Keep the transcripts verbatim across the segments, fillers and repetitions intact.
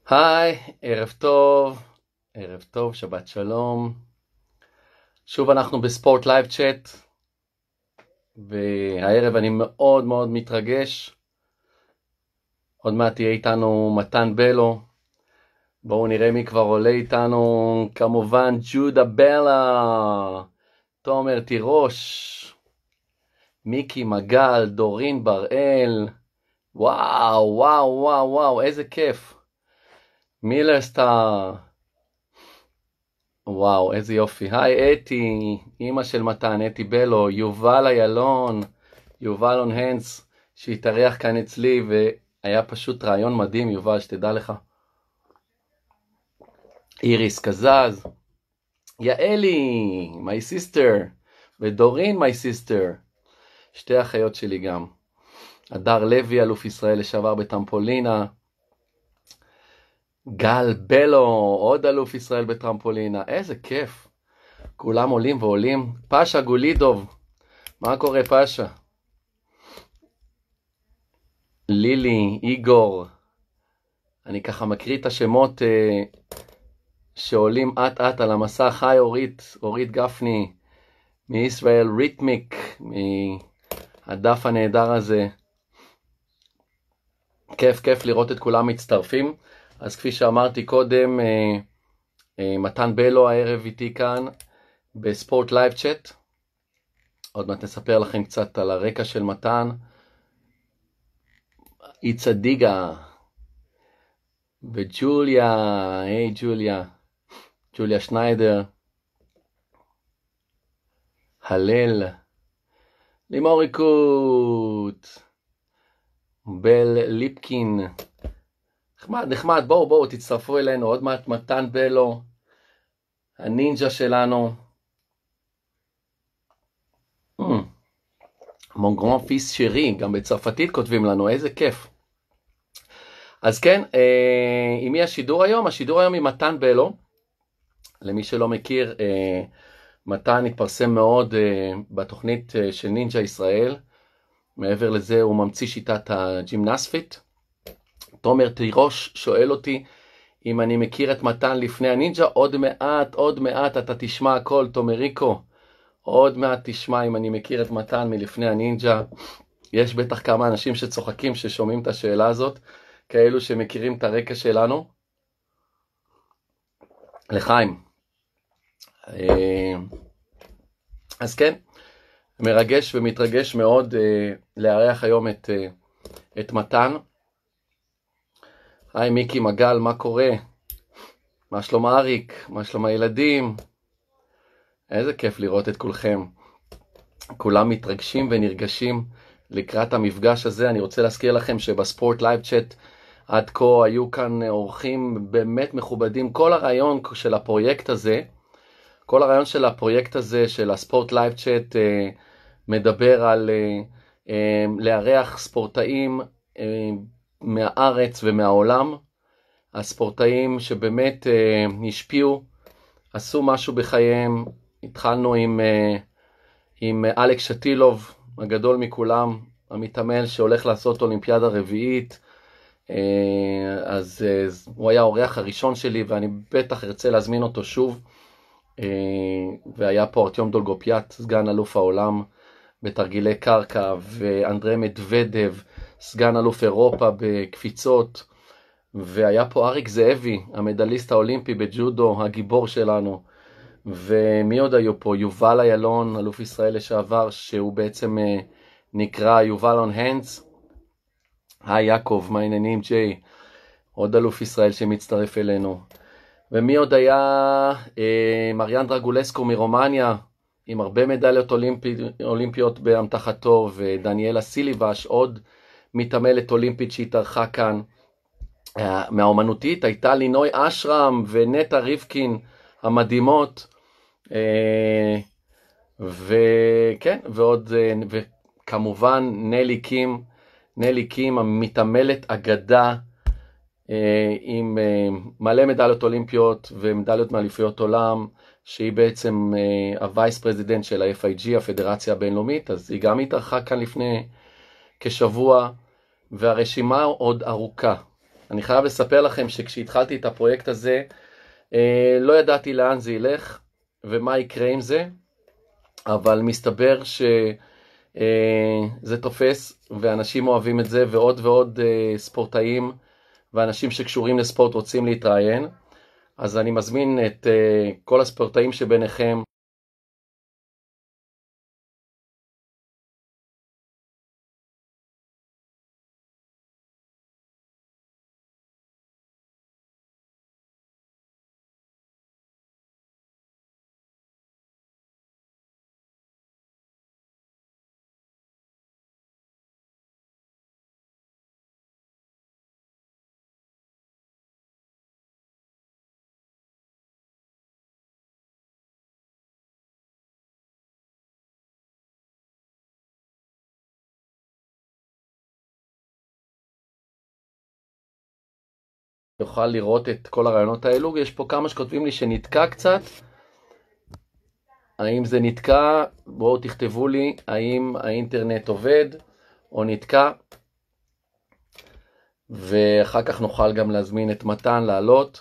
היי, ערב טוב, ערב טוב, שבת שלום. שוב אנחנו בספורט לייב צ'אט, והערב אני מאוד מאוד מתרגש. עוד מעט יהיה איתנו מתן בלו. בואו נראה מי כבר עולה איתנו. כמובן ג'ודה בלה, תומר תירוש, מיקי מגל, דורין בראל. וואו, וואו, וואו, וואו, איזה כיף. מילר סטאר. וואו, איזה יופי. היי אתי, אמא של מתן, אתי בלו, יובל איילון, יובל און הנס, שהתארח כאן אצלי, והיה פשוט רעיון מדהים, יובל, שתדע לך. איריס קזז, יעלי, my sister, ודורין, my sister, שתי אחיות שלי גם. הדר לוי, אלוף ישראל לשעבר בטרמפולינה, גל בלו, עוד אלוף ישראל בטרמפולינה, איזה כיף. כולם עולים ועולים. פאשה גולידוב, מה קורה פאשה? לילי, איגור, אני ככה מקריא את השמות אה, שעולים עט עט על המסך. היי אורית, אורית גפני, מישראל ריתמיק, מהדף הנהדר הזה. כיף כיף לראות את כולם מצטרפים. אז כפי שאמרתי קודם, אה, אה, מתן בלו הערב איתי כאן בספורט לייב צ'אט. עוד מעט נספר לכם קצת על הרקע של מתן. איצה דיגה וג'וליה, היי ג'וליה, ג'וליה שניידר, הלל, לימוריקות, בל ליפקין. נחמד, נחמד, בואו, בואו, תצטרפו אלינו. עוד מעט מתן בלו, הנינג'ה שלנו. מון גרן פיס שרי, גם בצרפתית כותבים לנו, איזה כיף. אז כן, אה, עם מי השידור היום? השידור היום עם מתן בלו. למי שלא מכיר, אה, מתן התפרסם מאוד אה, בתוכנית אה, של נינג'ה ישראל. מעבר לזה הוא ממציא שיטת הג'ימנספיט. תומר תירוש שואל אותי אם אני מכיר את מתן לפני הנינג'ה. עוד מעט, עוד מעט אתה תשמע הכל, תומריקו. עוד מעט תשמע אם אני מכיר את מתן מלפני הנינג'ה. יש בטח כמה אנשים שצוחקים ששומעים את השאלה הזאת, כאלו שמכירים את הרקע שלנו. לחיים. אז כן, מרגש ומתרגש מאוד לארח היום את, את מתן. היי מיקי מגל, מה קורה? מה שלום אריק? מה שלום הילדים? איזה כיף לראות את כולכם. כולם מתרגשים ונרגשים לקראת המפגש הזה. אני רוצה להזכיר לכם שבספורט לייב צ'אט עד כה היו כאן אורחים באמת מכובדים. כל הרעיון של הפרויקט הזה, כל הרעיון של הפרויקט הזה של הספורט לייב צ'אט אה, מדבר על אה, אה, לארח ספורטאים אה, מהארץ ומהעולם. הספורטאים שבאמת אה, השפיעו, עשו משהו בחייהם. התחלנו עם, עם אלכס שטילוב, הגדול מכולם, המתאמן שהולך לעשות אולימפיאדה רביעית. אז הוא היה האורח הראשון שלי, ואני בטח ארצה להזמין אותו שוב. והיה פה ארטיום דולגופיאט, סגן אלוף העולם בתרגילי קרקע, ואנדרי מדוודב, סגן אלוף אירופה בקפיצות, והיה פה אריק זאבי, המדליסט האולימפי בג'ודו, הגיבור שלנו. ומי עוד היו פה? יובל איילון, אלוף ישראל לשעבר, שהוא בעצם אה, נקרא יובל און הנס. היי יעקב, מה העניינים? ג'יי, עוד אלוף ישראל שמצטרף אלינו. ומי עוד היה? אה, מריאן דרגולסקו מרומניה, עם הרבה מדליות אולימפי, אולימפיות באמתחתו, ודניאלה סיליבש, עוד מתעמלת אולימפית שהתארחה כאן. אה, מהאומנותית הייתה לינוי אשרם ונטה ריבקין המדהימות. וכן, ועוד, וכמובן נלי קים, נלי קים המתעמלת אגדה עם מלא מדליות אולימפיות ומדליות מאליפויות עולם, שהיא בעצם הווייס פרזידנט של ה-אף איי ג'י, הפדרציה הבינלאומית. אז היא גם התארחה כאן לפני כשבוע, והרשימה עוד ארוכה. אני חייב לספר לכם שכשהתחלתי את הפרויקט הזה, אה, לא ידעתי לאן זה ילך ומה יקרה עם זה, אבל מסתבר שזה אה, תופס ואנשים אוהבים את זה, ועוד ועוד אה, ספורטאים ואנשים שקשורים לספורט רוצים להתראיין. אז אני מזמין את uh, כל הספורטאים שביניכם יוכל לראות את כל הרעיונות האלו. יש פה כמה שכותבים לי שנתקע קצת. האם זה נתקע? בואו תכתבו לי האם האינטרנט עובד או נתקע, ואחר כך נוכל גם להזמין את מתן לעלות.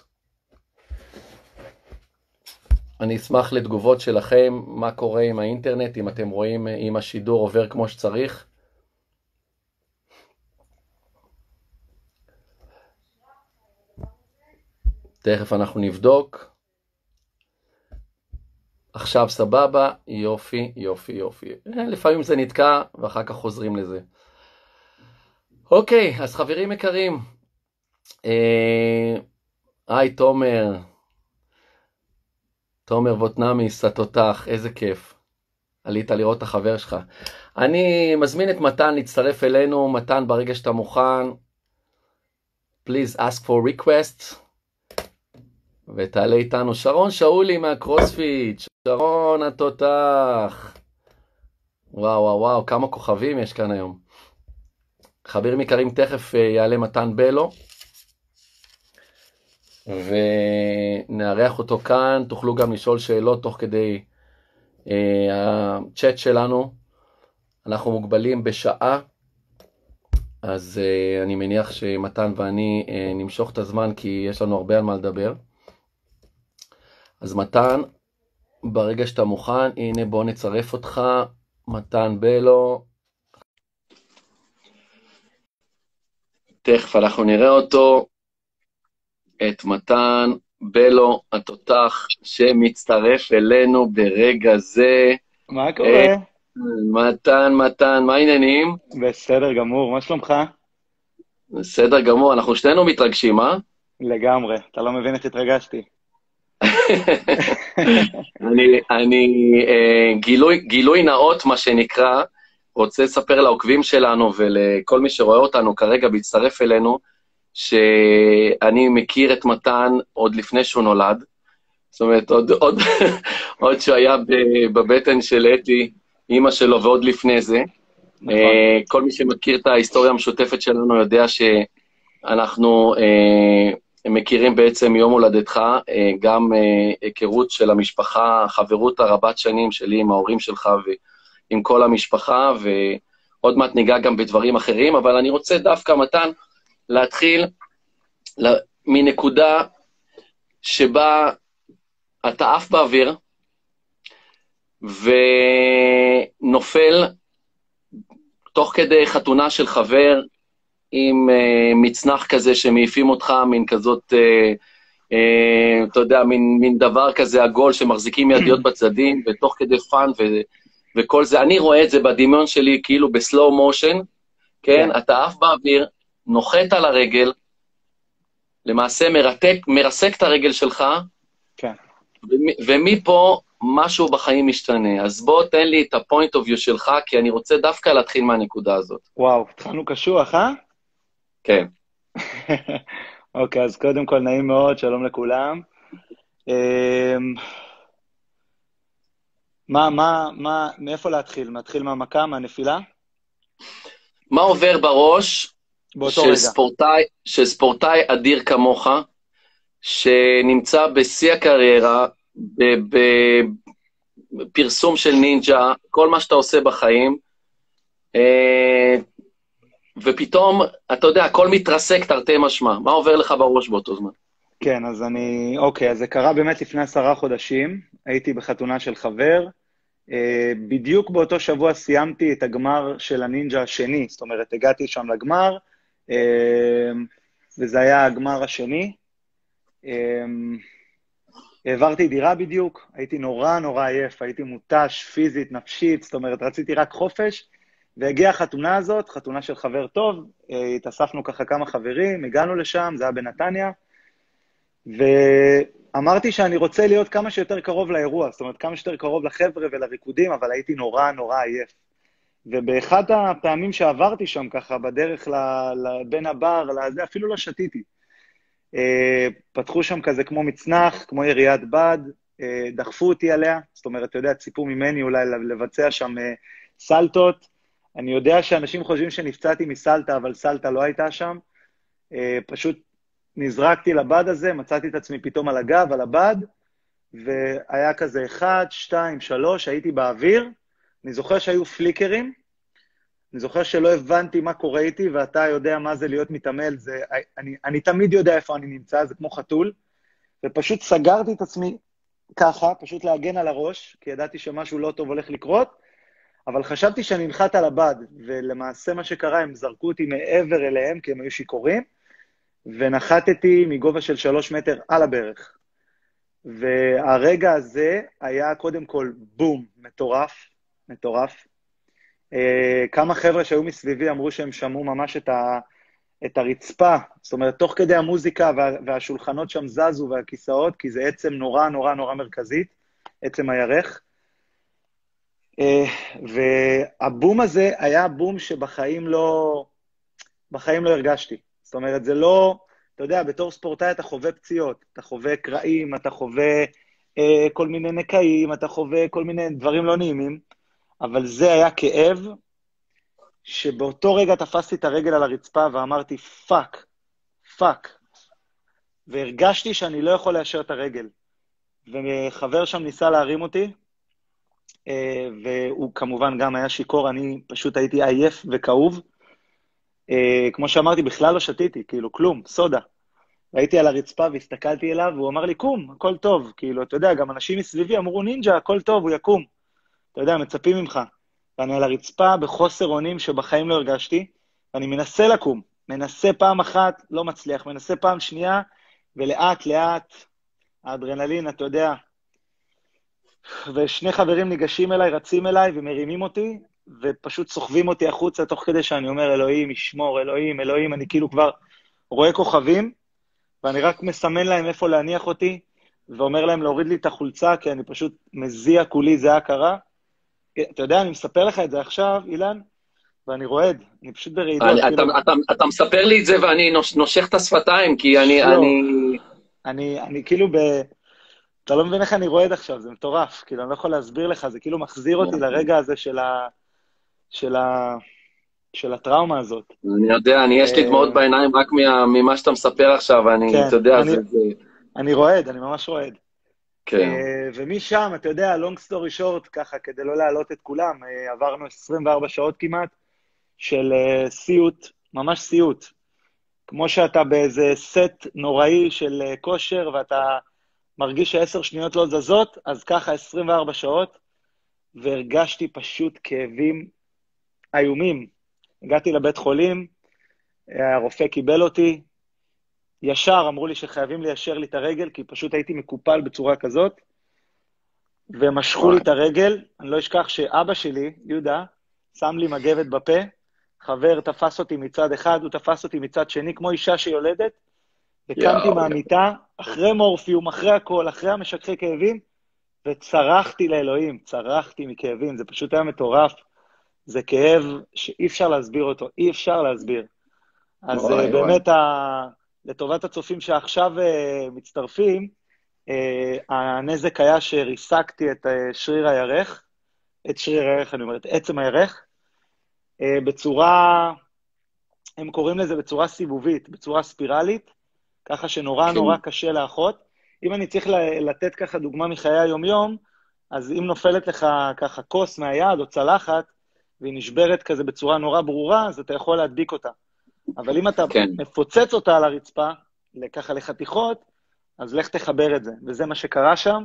אני אשמח לתגובות שלכם, מה קורה עם האינטרנט, אם אתם רואים אם השידור עובר כמו שצריך. תכף אנחנו נבדוק. עכשיו סבבה, יופי, יופי, יופי. לפעמים זה נתקע ואחר כך חוזרים לזה. אוקיי, אז חברים יקרים. היי תומר. תומר ווטנמיס, התותח, איזה כיף. עלית לראות את החבר שלך. אני מזמין את מתן להצטרף אלינו. מתן, ברגע שאתה מוכן, please ask for request. ותעלה איתנו שרון שאולי מהקרוספיט. שרון התותח. וואו וואו וואו, כמה כוכבים יש כאן היום. חברים יקרים, תכף יעלה מתן בלו. ונארח אותו כאן. תוכלו גם לשאול שאלות תוך כדי uh, הצ'אט שלנו. אנחנו מוגבלים בשעה. אז uh, אני מניח שמתן ואני uh, נמשוך את הזמן, כי יש לנו הרבה על מה לדבר. אז מתן, ברגע שאתה מוכן, הנה בוא נצרף אותך, מתן בלו. תכף אנחנו נראה אותו, את מתן בלו התותח שמצטרף אלינו ברגע זה. מה קורה? מתן, מתן, מה העניינים? בסדר גמור, מה שלומך? בסדר גמור, אנחנו שנינו מתרגשים, אה? לגמרי, אתה לא מבין איך התרגשתי. אני, אני אה, גילוי, גילוי נאות, מה שנקרא, רוצה לספר לעוקבים שלנו ולכל מי שרואה אותנו כרגע בהצטרף אלינו, שאני מכיר את מתן עוד לפני שהוא נולד. זאת אומרת, עוד, עוד, עוד שהוא היה בבטן של אתי, אמא שלו, ועוד לפני זה. נכון. אה, כל מי שמכיר את ההיסטוריה המשותפת שלנו יודע שאנחנו אה, מכירים בעצם מיום הולדתך, גם היכרות של המשפחה, חברות הרבת שנים שלי עם ההורים שלך ועם כל המשפחה, ועוד מעט ניגע גם בדברים אחרים, אבל אני רוצה דווקא, מתן, להתחיל מנקודה שבה אתה עף באוויר, ונופל תוך כדי חתונה של חבר, עם uh, מצנח כזה שמעיפים אותך, מין כזאת, uh, uh, אתה יודע, מין, מין דבר כזה עגול שמחזיקים ידיות בצדדים, ותוך כדי פאן ו, וכל זה. אני רואה את זה בדמיון שלי כאילו בסלואו מושן, כן? כן. אתה עף באוויר, נוחת על הרגל, למעשה מרתק, מרסק את הרגל שלך, כן. ומפה משהו בחיים משתנה. אז בוא תן לי את ה-point of view שלך, כי אני רוצה דווקא להתחיל מהנקודה הזאת. וואו, התחלנו קשוח, אה? כן. אוקיי, אז קודם כל נעים מאוד, שלום לכולם. מה, מה, מה, מאיפה להתחיל? מתחיל מהמכה, מהנפילה? מה עובר בראש באותו של רגע. ספורטאי, של ספורטאי אדיר כמוך, שנמצא בשיא הקריירה, בפרסום של נינג'ה, כל מה שאתה עושה בחיים, ופתאום, אתה יודע, הכל מתרסק תרתי משמע. מה עובר לך בראש באותו זמן? כן, אז אני, אוקיי, אז זה קרה באמת לפני עשרה חודשים, הייתי בחתונה של חבר, אה, בדיוק באותו שבוע סיימתי את הגמר של הנינג'ה השני, זאת אומרת, הגעתי שם לגמר, אה, וזה היה הגמר השני, אה, העברתי דירה בדיוק, הייתי נורא נורא עייף, הייתי מותש פיזית, נפשית, זאת אומרת, רציתי רק חופש, והגיעה החתונה הזאת, חתונה של חבר טוב, אה, התאספנו ככה כמה חברים, הגענו לשם, זה היה בנתניה, ואמרתי שאני רוצה להיות כמה שיותר קרוב לאירוע, זאת אומרת, כמה שיותר קרוב לחבר'ה ולריקודים, אבל הייתי נורא נורא עייף. ובאחד הפעמים שעברתי שם ככה, בדרך ל, ל, בין הבר, לזה, אפילו לא שתיתי. אה, פתחו שם כזה כמו מצנח, כמו יריית בד, אה, דחפו אותי עליה, זאת אומרת, אתה יודע, ציפו ממני אולי לבצע שם אה, סלטות. אני יודע שאנשים חושבים שנפצעתי מסלטה, אבל סלטה לא הייתה שם. אה, פשוט נזרקתי לבד הזה, מצאתי את עצמי פתאום על הגב, על הבד, והיה כזה אחד, שתיים, שלוש, הייתי באוויר, אני זוכר שהיו פליקרים, אני זוכר שלא הבנתי מה קורה איתי, ואתה יודע מה זה להיות מתעמל, זה, אני, אני תמיד יודע איפה אני נמצא, זה כמו חתול, ופשוט סגרתי את עצמי ככה, פשוט להגן על הראש, כי ידעתי שמשהו לא טוב הולך לקרות, אבל חשבתי שאני נחת על הבד, ולמעשה מה שקרה, הם זרקו אותי מעבר אליהם, כי הם היו שיכורים, ונחתתי מגובה של שלוש מטר על הברך. והרגע הזה היה קודם כל בום, מטורף, מטורף. אה, כמה חבר'ה שהיו מסביבי אמרו שהם שמעו ממש את, ה, את הרצפה, זאת אומרת, תוך כדי המוזיקה וה, והשולחנות שם זזו והכיסאות, כי זה עצם נורא נורא נורא מרכזית, עצם הירך. אה, והבום הזה היה בום שבחיים לא, בחיים לא הרגשתי. זאת אומרת, זה לא, אתה יודע, בתור ספורטאי אתה חווה פציעות, אתה חווה קרעים, אתה חווה אה, כל מיני נקעים, אתה חווה כל מיני דברים לא נעימים, אבל זה היה כאב, שבאותו רגע תפסתי את הרגל על הרצפה ואמרתי, פאק, פאק, והרגשתי שאני לא יכול לאשר את הרגל. וחבר שם ניסה להרים אותי, אה, והוא כמובן גם היה שיקור, אני פשוט הייתי עייף וכאוב, Uh, כמו שאמרתי, בכלל לא שתיתי, כאילו, כלום, סודה. הייתי על הרצפה והסתכלתי אליו, והוא אמר לי, קום, הכל טוב. כאילו, אתה יודע, גם אנשים מסביבי אמרו, נינג'ה, הכל טוב, הוא יקום. אתה יודע, מצפים ממך. ואני על הרצפה בחוסר אונים שבחיים לא הרגשתי, ואני מנסה לקום. מנסה פעם אחת, לא מצליח, מנסה פעם שנייה, ולאט לאט, האדרנלין, אתה יודע, ושני חברים ניגשים אליי, רצים אליי ומרימים אותי, ופשוט סוחבים אותי החוצה תוך כדי שאני אומר, אלוהים, ישמור, אלוהים, אלוהים, אני כאילו כבר רואה כוכבים, ואני רק מסמן להם איפה להניח אותי, ואומר להם להוריד לי את החולצה, כי אני פשוט מזיע כולי, זה הכרה. אתה יודע, אני מספר לך את זה עכשיו, אילן, ואני רועד, אני פשוט ברעידות. אני, כאילו... אתה, אתה, אתה מספר לי את זה ואני נוש, נושך את השפתיים, כי אני... לא, אני... אני, אני כאילו ב... אתה לא מבין איך אני רועד עכשיו, זה מטורף, כאילו אני לא יכול להסביר לך, זה כאילו מחזיר אותי לרגע הזה של ה... של ה... של הטראומה הזאת. אני יודע, אני יש לי דמעות בעיניים רק ממה שאתה מספר עכשיו, אני, אתה יודע, זה... אני רועד, אני ממש רועד. כן. ומשם, אתה יודע, long story short, ככה, כדי לא להעלות את כולם, עברנו עשרים וארבע שעות כמעט, של סיוט, ממש סיוט. כמו שאתה באיזה סט נוראי של כושר, ואתה מרגיש שעשר שניות לא זזות, אז ככה עשרים וארבע שעות, והרגשתי פשוט כאבים איומים. הגעתי לבית חולים, הרופא קיבל אותי, ישר אמרו לי שחייבים ליישר לי את הרגל, כי פשוט הייתי מקופל בצורה כזאת, ומשכו לי את הרגל. אני לא אשכח שאבא שלי, יהודה, שם לי מגבת בפה, חבר תפס אותי מצד אחד, הוא תפס אותי מצד שני, כמו אישה שיולדת, וקמתי מהמיטה, אחרי מורפיום, אחרי הכל, אחרי המשככי כאבים, וצרחתי לאלוהים, צרחתי מכאבים, זה פשוט היה מטורף, זה כאב שאי אפשר להסביר אותו, אי אפשר להסביר. אז וואי, באמת, וואי. ה... לטובת הצופים שעכשיו uh, מצטרפים, uh, הנזק היה שריסקתי את uh, שריר הירך, את שריר הירך, אני אומרת, עצם הירך, uh, בצורה, הם קוראים לזה בצורה סיבובית, בצורה ספירלית, ככה שנורא כן. נורא קשה לאחות. אם אני צריך לתת ככה דוגמה מחיי היום-יום, אז אם נופלת לך ככה כוס מהיד או צלחת, והיא נשברת כזה בצורה נורא ברורה, אז אתה יכול להדביק אותה. אבל אם אתה כן. מפוצץ אותה על הרצפה, ככה לחתיכות, אז לך תחבר את זה. וזה מה שקרה שם.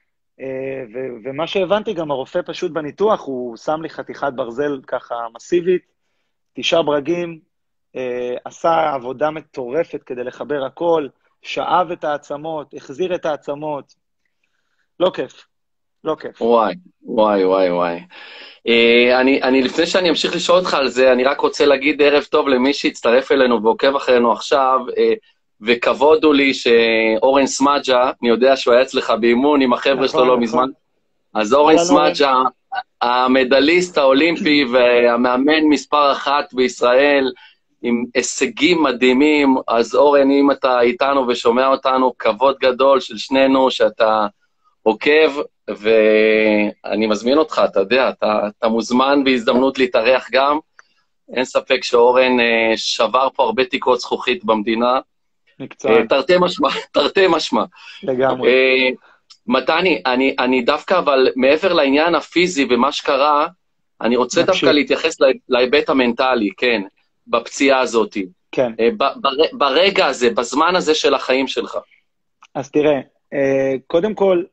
ו- ומה שהבנתי, גם הרופא פשוט בניתוח, הוא שם לי חתיכת ברזל ככה מסיבית, תשעה ברגים, עשה עבודה מטורפת כדי לחבר הכל, שאב את העצמות, החזיר את העצמות. לא כיף, לא כיף. וואי, וואי, וואי, וואי. Uh, אני, אני, לפני שאני אמשיך לשאול אותך על זה, אני רק רוצה להגיד ערב טוב למי שהצטרף אלינו ועוקב אחרינו עכשיו, uh, וכבוד הוא לי שאורן סמאג'ה, אני יודע שהוא היה אצלך באימון עם החבר'ה שלו לא מזמן, אז אורן סמאג'ה, המדליסט האולימפי והמאמן מספר אחת בישראל, עם הישגים מדהימים, אז אורן, אם אתה איתנו ושומע אותנו, כבוד גדול של שנינו שאתה עוקב, ואני מזמין אותך, אתה יודע, אתה, אתה מוזמן בהזדמנות להתארח גם, אין ספק שאורן שבר פה הרבה תקרות זכוכית במדינה, מקצוען. תרתי משמע, תרתי משמע. לגמרי. מתני, אני, אני דווקא, אבל מעבר לעניין הפיזי ומה שקרה, אני רוצה נפשי. דווקא להתייחס להיבט המנטלי, כן, בפציעה הזאת. כן. בר, ברגע הזה, בזמן הזה של החיים שלך. אז תראה, קודם כל,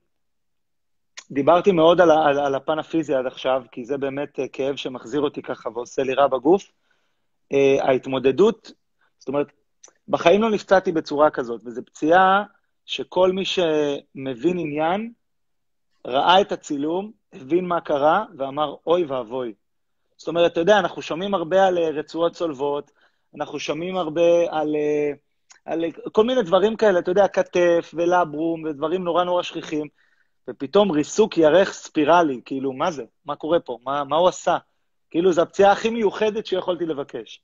דיברתי מאוד על, על, על הפן הפיזי עד עכשיו, כי זה באמת כאב שמחזיר אותי ככה ועושה לי רע בגוף. ההתמודדות, זאת אומרת, בחיים לא נפצעתי בצורה כזאת, וזו פציעה שכל מי שמבין עניין, ראה את הצילום, הבין מה קרה, ואמר, אוי ואבוי. זאת אומרת, אתה יודע, אנחנו שומעים הרבה על רצועות צולבות, אנחנו שומעים הרבה על, על כל מיני דברים כאלה, אתה יודע, כתף ולברום, ודברים נורא נורא שכיחים, ופתאום ריסוק ירך ספירלי, כאילו, מה זה? מה קורה פה? מה, מה הוא עשה? כאילו, זו הפציעה הכי מיוחדת שיכולתי לבקש.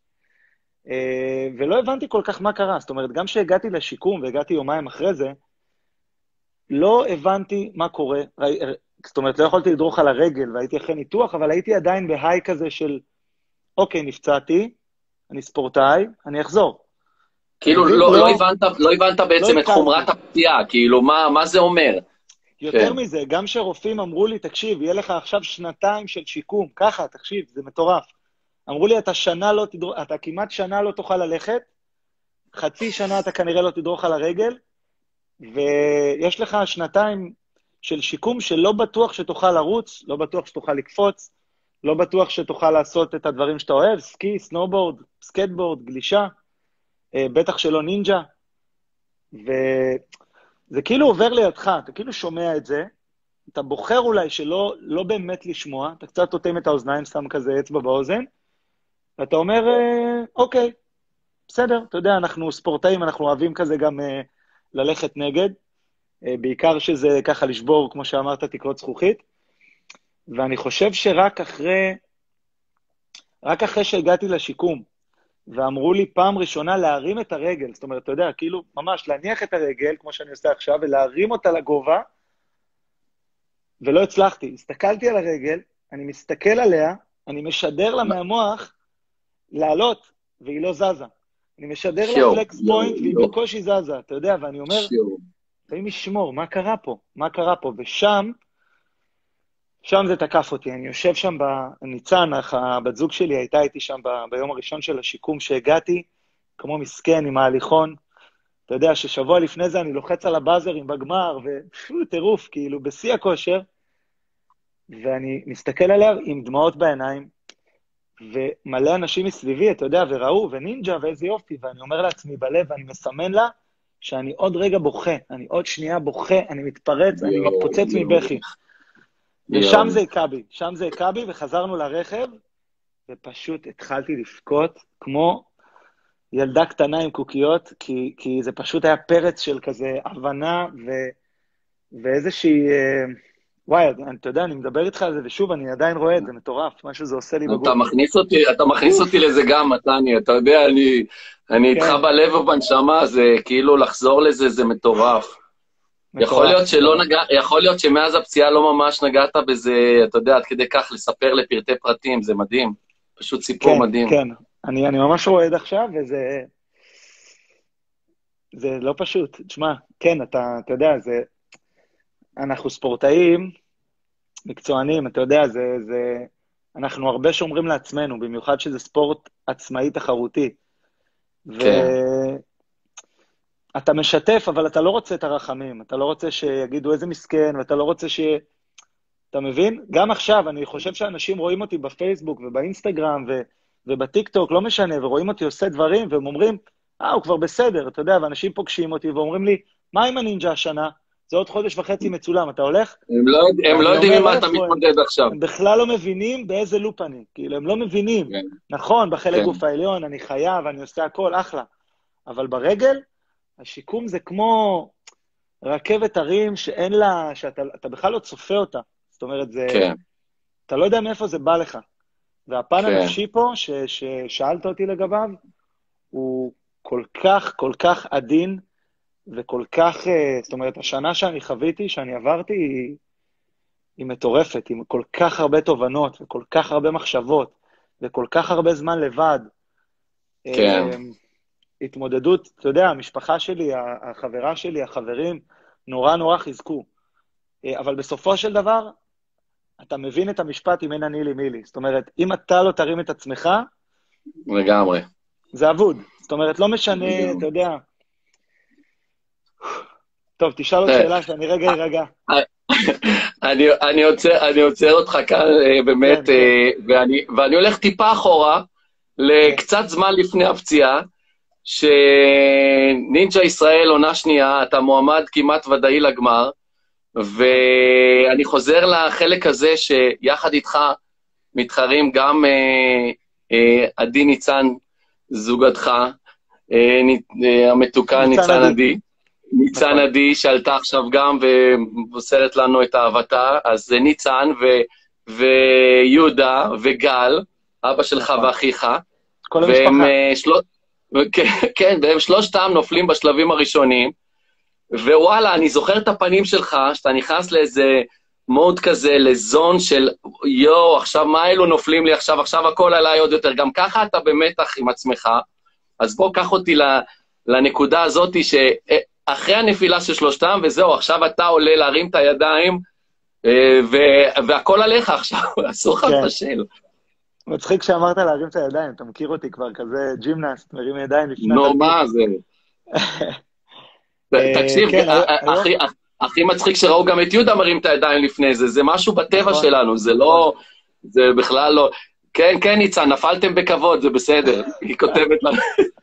ולא הבנתי כל כך מה קרה, זאת אומרת, גם שהגעתי לשיקום והגעתי יומיים אחרי זה, לא הבנתי מה קורה, זאת אומרת, לא יכולתי לדרוך על הרגל והייתי אחרי ניתוח, אבל הייתי עדיין בהיי כזה של, אוקיי, נפצעתי, אני ספורטאי, אני אחזור. כאילו, לא, לא, לא, הבנת, לא הבנת בעצם לא את חומרת הפציעה, כאילו, מה, מה זה אומר? יותר כן. מזה, גם שרופאים אמרו לי, תקשיב, יהיה לך עכשיו שנתיים של שיקום, ככה, תקשיב, זה מטורף. אמרו לי, אתה שנה לא תדרוך, אתה כמעט שנה לא תוכל ללכת, חצי שנה אתה כנראה לא תדרוך על הרגל, ויש לך שנתיים של שיקום שלא בטוח שתוכל לרוץ, לא בטוח שתוכל לקפוץ, לא בטוח שתוכל לעשות את הדברים שאתה אוהב, סקי, סנובורד, סקטבורד, גלישה, בטח שלא נינג'ה, וזה כאילו עובר לידך, אתה כאילו שומע את זה, אתה בוחר אולי שלא לא באמת לשמוע, אתה קצת תותם את האוזניים, שם כזה אצבע באוזן, ואתה אומר, אוקיי, בסדר, אתה יודע, אנחנו ספורטאים, אנחנו אוהבים כזה גם ללכת נגד, בעיקר שזה ככה לשבור, כמו שאמרת, תקרות זכוכית, ואני חושב שרק אחרי, רק אחרי שהגעתי לשיקום, ואמרו לי פעם ראשונה להרים את הרגל, זאת אומרת, אתה יודע, כאילו, ממש להניח את הרגל, כמו שאני עושה עכשיו, ולהרים אותה לגובה, ולא הצלחתי. הסתכלתי על הרגל, אני מסתכל עליה, אני משדר לה מהמוח לעלות, והיא לא זזה. אני משדר לה פלקס פוינט, והיא בקושי זזה, אתה יודע, ואני אומר, ואם ישמור, מה קרה פה? מה קרה פה? ושם, שם זה תקף אותי. אני יושב שם בניצן, הבת זוג שלי הייתה איתי שם ב- ביום הראשון של השיקום שהגעתי, כמו מסכן עם ההליכון. אתה יודע ששבוע לפני זה אני לוחץ על הבאזרים בגמר, ופשוט טירוף, כאילו, בשיא הכושר, ואני מסתכל עליה עם דמעות בעיניים, ומלא אנשים מסביבי, אתה יודע, וראו, ונינג'ה, ואיזה יופי, ואני אומר לעצמי בלב, ואני מסמן לה, שאני עוד רגע בוכה, אני עוד שנייה בוכה, אני מתפרץ, אני מתפוצץ מבכי. ושם זה הקה בי, שם זה הקה בי, וחזרנו לרכב, ופשוט התחלתי לבכות, כמו ילדה קטנה עם קוקיות, כי, כי זה פשוט היה פרץ של כזה הבנה, ו, ואיזושהי, וואי, אתה יודע, אני מדבר איתך על זה, ושוב, אני עדיין רואה את זה, מטורף, מה שזה עושה לי בגוף. אתה מכניס אותי, אתה מכניס אותי לזה גם, מתני, אתה יודע, אני, אני איתך בלב ובנשמה, זה כאילו לחזור לזה, זה מטורף. יכול להיות שלא נגע, יכול להיות שמאז הפציעה לא ממש נגעת בזה, אתה יודע, עד כדי כך לספר לפרטי פרטים, זה מדהים, פשוט סיפור מדהים. כן, כן, אני, אני ממש רואה עד עכשיו, וזה, זה לא פשוט. תשמע, כן, אתה, אתה יודע, זה, אנחנו ספורטאים, מקצוענים, אתה יודע, זה, זה, אנחנו הרבה שומרים לעצמנו, במיוחד שזה ספורט עצמאי תחרותי. כן. ואתה משתף, אבל אתה לא רוצה את הרחמים, אתה לא רוצה שיגידו איזה מסכן, ואתה לא רוצה ש... אתה מבין? גם עכשיו, אני חושב שאנשים רואים אותי בפייסבוק ובאינסטגרם ו... ובטיקטוק, לא משנה, ורואים אותי עושה דברים, והם אומרים, אה, הוא כבר בסדר, אתה יודע, ואנשים פוגשים אותי ואומרים לי, מה עם הנינג'ה השנה? זה עוד חודש וחצי מצולם, אתה הולך? הם לא, הם לא יודעים עם מה אתה מתמודד עכשיו. הם בכלל לא מבינים באיזה לופ אני, כאילו, הם לא מבינים. כן. נכון, בחלק כן. גוף העליון, אני חייב, אני עושה הכל, אחלה. אבל ברגל, השיקום זה כמו רכבת הרים שאין לה, שאתה אתה בכלל לא צופה אותה. זאת אומרת, זה, כן. אתה לא יודע מאיפה זה בא לך. והפן כן. הנפשי פה, ש, ששאלת אותי לגביו, הוא כל כך, כל כך עדין, וכל כך, זאת אומרת, השנה שאני חוויתי, שאני עברתי, היא, היא מטורפת, עם כל כך הרבה תובנות, וכל כך הרבה מחשבות, וכל כך הרבה זמן לבד. כן. התמודדות, אתה יודע, המשפחה שלי, החברה שלי, החברים, נורא נורא חיזקו. אבל בסופו של דבר, אתה מבין את המשפט אם אין אני לי מי לי. זאת אומרת, אם אתה לא תרים את עצמך, לגמרי. זה אבוד. זאת אומרת, לא משנה, אתה יודע. טוב, תשאל עוד שאלה שאני רגע יירגע. אני, אני עוצר, אני עוצר אותך כאן, באמת, כן, כן. ואני, ואני הולך טיפה אחורה, לקצת זמן לפני הפציעה, שנינג'ה ישראל עונה שנייה, אתה מועמד כמעט ודאי לגמר, ואני חוזר לחלק הזה שיחד איתך מתחרים גם אה, אה, עדי ניצן, זוגתך, אה, אה, המתוקה ניצן עדי. ניצן עדי, שעלתה עכשיו גם ומוסרת לנו את אהבתה, אז זה ניצן ו, ויהודה וגל, אבא שלך ואחיך, כל והם, המשפחה. של... כן, והם שלושתם נופלים בשלבים הראשונים, ווואלה, אני זוכר את הפנים שלך, שאתה נכנס לאיזה מוד כזה, לזון של יו, עכשיו מה אלו נופלים לי עכשיו, עכשיו הכל עליי עוד יותר, גם ככה אתה במתח עם עצמך, אז בוא קח אותי לנקודה הזאת, ש... אחרי הנפילה של שלושתם, וזהו, עכשיו אתה עולה להרים את הידיים, והכל עליך עכשיו, אסור לך לפשל. מצחיק שאמרת להרים את הידיים, אתה מכיר אותי כבר כזה ג'ימנסט, מרים ידיים לפני... נו, מה זה? תקשיב, הכי מצחיק שראו גם את יהודה מרים את הידיים לפני זה, זה משהו בטבע שלנו, זה לא, זה בכלל לא... כן, כן, ניצן, נפלתם בכבוד, זה בסדר, היא כותבת לנו...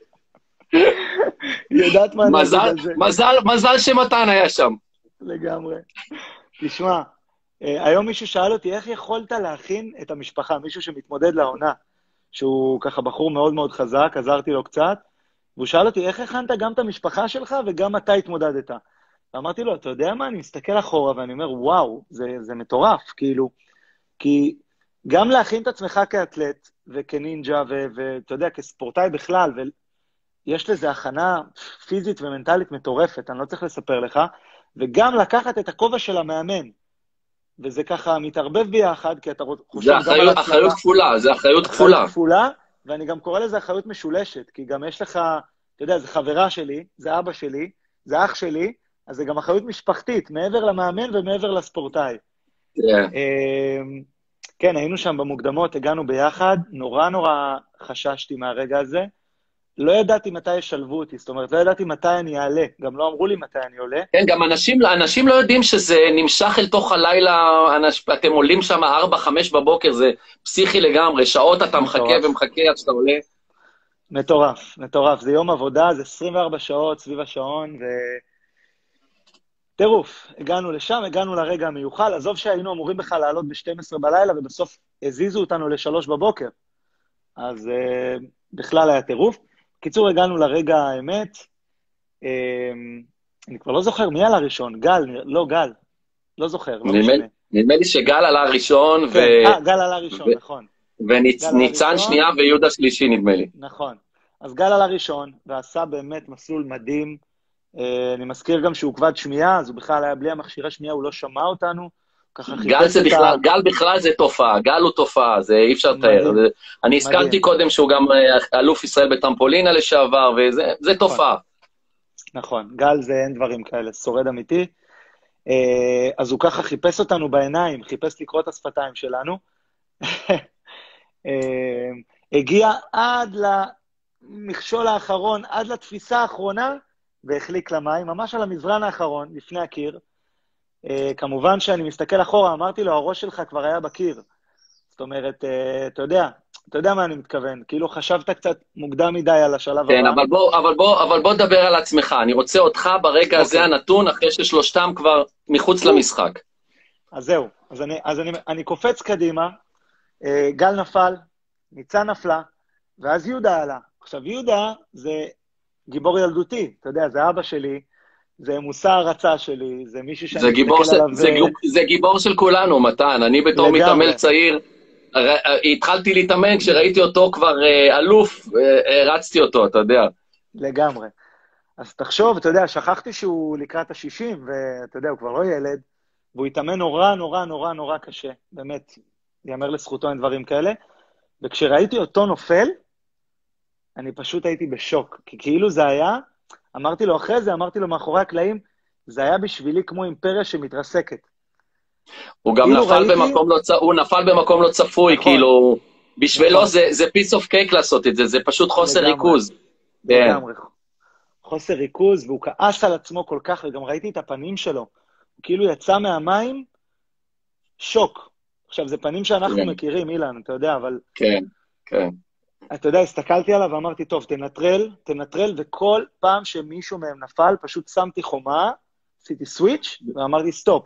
יודעת מה נגיד על זה. מזל, מזל שמתן היה שם. לגמרי. תשמע, היום מישהו שאל אותי, איך יכולת להכין את המשפחה? מישהו שמתמודד לעונה, שהוא ככה בחור מאוד מאוד חזק, עזרתי לו קצת, והוא שאל אותי, איך הכנת גם את המשפחה שלך וגם אתה התמודדת? ואמרתי לו, אתה יודע מה? אני מסתכל אחורה ואני אומר, וואו, זה, זה מטורף, כאילו, כי גם להכין את עצמך כאתלט וכנינג'ה, ואתה יודע, כספורטאי בכלל, יש לזה הכנה פיזית ומנטלית מטורפת, אני לא צריך לספר לך, וגם לקחת את הכובע של המאמן, וזה ככה מתערבב ביחד, כי אתה חושב זה אחריות, אחריות כפולה, זה אחריות כפולה. אחריות כפולה, ואני גם קורא לזה אחריות משולשת, כי גם יש לך, אתה יודע, זה חברה שלי, זה אבא שלי, זה אח שלי, אז זה גם אחריות משפחתית, מעבר למאמן ומעבר לספורטאי. כן. כן, היינו שם במוקדמות, הגענו ביחד, נורא נורא חששתי מהרגע הזה, לא ידעתי מתי ישלבו אותי, זאת אומרת, לא ידעתי מתי אני אעלה, גם לא אמרו לי מתי אני עולה. כן, גם אנשים, אנשים לא יודעים שזה נמשך אל תוך הלילה, אתם עולים שם ארבע, חמש בבוקר, זה פסיכי לגמרי, שעות אתה מחכה ומחכה עד שאתה עולה. מטורף, מטורף, זה יום עבודה, זה עשרים וארבע שעות סביב השעון, ו... טירוף, הגענו לשם, הגענו לרגע המיוחל, עזוב שהיינו אמורים בכלל לעלות ב-שתים עשרה בלילה, ובסוף הזיזו אותנו ל-שלוש בבוקר, אז uh, בכלל היה טירוף. קיצור, הגענו לרגע האמת, אני כבר לא זוכר מי עלה ראשון, גל, לא גל, לא זוכר, לא משנה. נדמה לי שגל עלה ראשון, אה, גל עלה ראשון, נכון. וניצן שנייה ויהודה שלישי, נדמה לי. נכון. אז גל עלה ראשון, ועשה באמת מסלול מדהים, אני מזכיר גם שהוא כבד שמיעה, אז הוא בכלל היה בלי המכשירי שמיעה, הוא לא שמע אותנו, גל בכלל זה תופעה, גל הוא תופעה, זה אי אפשר לתאר. אני הזכרתי קודם שהוא גם אלוף ישראל בטרמפולינה לשעבר, וזה תופעה. נכון, גל זה אין דברים כאלה, שורד אמיתי. אז הוא ככה חיפש אותנו בעיניים, חיפש לקרוא את השפתיים שלנו, אה, הגיע עד למכשול האחרון, עד לתפיסה האחרונה, והחליק למים, ממש על המזרן האחרון, לפני הקיר. אה, כמובן שאני מסתכל אחורה, אמרתי לו, הראש שלך כבר היה בקיר. זאת אומרת, אה, אתה יודע, אתה יודע מה אני מתכוון, כאילו חשבת קצת מוקדם מדי על השלב כן, הבא. אבל בוא, אבל בוא, אבל בוא דבר על עצמך. אני רוצה אותך ברגע הזה אוקיי. הנתון, אחרי ששלושתם כבר מחוץ למשחק. אז זהו, אז אני, אז אני, אני קופץ קדימה, אה, גל נפל, ניצן נפלה, ואז יהודה עלה. עכשיו, יהודה זה גיבור ילדותי, אתה יודע, זה אבא שלי, זה מושא הרצה שלי, זה מישהו זה שאני גיבור, מסתכל של, עליו... זה, גיבור, זה גיבור של כולנו, מתן. אני בתור לגמרי. מתאמן צעיר, ר- התחלתי להתאמן, כשראיתי אותו כבר אה, אלוף, אה, רצתי אותו, אתה יודע. לגמרי. אז תחשוב, אתה יודע, שכחתי שהוא לקראת ה-שישים, ואתה יודע, הוא כבר לא ילד, והוא התאמן נורא, נורא, נורא, נורא קשה. באמת, יאמר לזכותו אין דברים כאלה. וכשראיתי אותו נופל, אני פשוט הייתי בשוק. כי כאילו זה היה, אמרתי לו אחרי זה, אמרתי לו מאחורי הקלעים, זה היה בשבילי כמו אימפריה שמתרסקת. הוא גם כאילו נפל ראיתי... במקום לא, צ- הוא נפל במקום לא צפוי, נכון. כאילו, בשבילו נכון. זה, זה piece of cake לעשות את זה, זה פשוט חוסר לגמרי. ריכוז. כן. לגמרי. חוסר ריכוז, והוא כעס על עצמו כל כך, וגם ראיתי את הפנים שלו. הוא כאילו יצא מהמים, שוק. עכשיו, זה פנים שאנחנו כן. מכירים, אילן, אתה יודע, אבל... כן, כן. אתה יודע, הסתכלתי עליו ואמרתי, טוב, תנטרל, תנטרל, וכל פעם שמישהו מהם נפל, פשוט שמתי חומה, עשיתי סוויץ', ואמרתי, סטופ.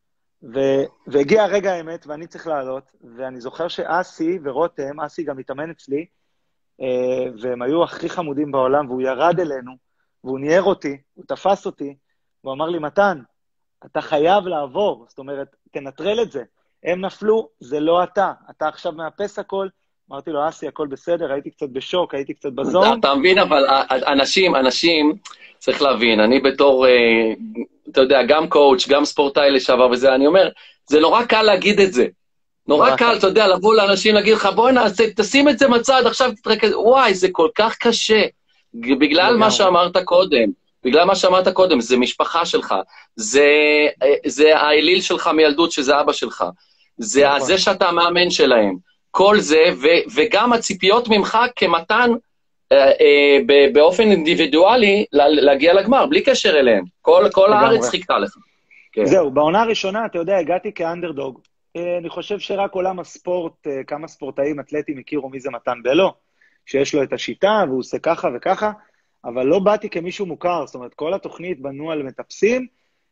ו- והגיע הרגע האמת, ואני צריך לעלות, ואני זוכר שאסי ורותם, אסי גם התאמן אצלי, אה, והם היו הכי חמודים בעולם, והוא ירד אלינו, והוא ניער אותי, הוא תפס אותי, והוא אמר לי, מתן, אתה חייב לעבור, זאת אומרת, תנטרל את זה. הם נפלו, זה לא אתה, אתה עכשיו מאפס הכל. אמרתי לו, אסי, הכל בסדר, הייתי קצת בשוק, הייתי קצת בזון. אתה מבין, אבל אנשים, אנשים, צריך להבין, אני בתור, אתה יודע, גם קואוץ', גם ספורטאי לשעבר וזה, אני אומר, זה נורא קל להגיד את זה. נורא קל, אתה יודע, לבוא לאנשים, להגיד לך, בואי נעשה, תשים את זה מצד, עכשיו תתרכז, וואי, זה כל כך קשה. בגלל מה שאמרת קודם, בגלל מה שאמרת קודם, זה משפחה שלך, זה, זה האליל שלך מילדות, שזה אבא שלך, זה זה שאתה המאמן שלהם, כל זה, ו, וגם הציפיות ממך כמתן, אה, אה, באופן אינדיבידואלי, להגיע לגמר, בלי קשר אליהם. כל, כל הארץ חיכתה לך. כן. זהו, בעונה הראשונה, אתה יודע, הגעתי כאנדרדוג. אני חושב שרק עולם הספורט, כמה ספורטאים אתלטים הכירו מי זה מתן בלו, שיש לו את השיטה, והוא עושה ככה וככה, אבל לא באתי כמישהו מוכר, זאת אומרת, כל התוכנית בנו על מטפסים,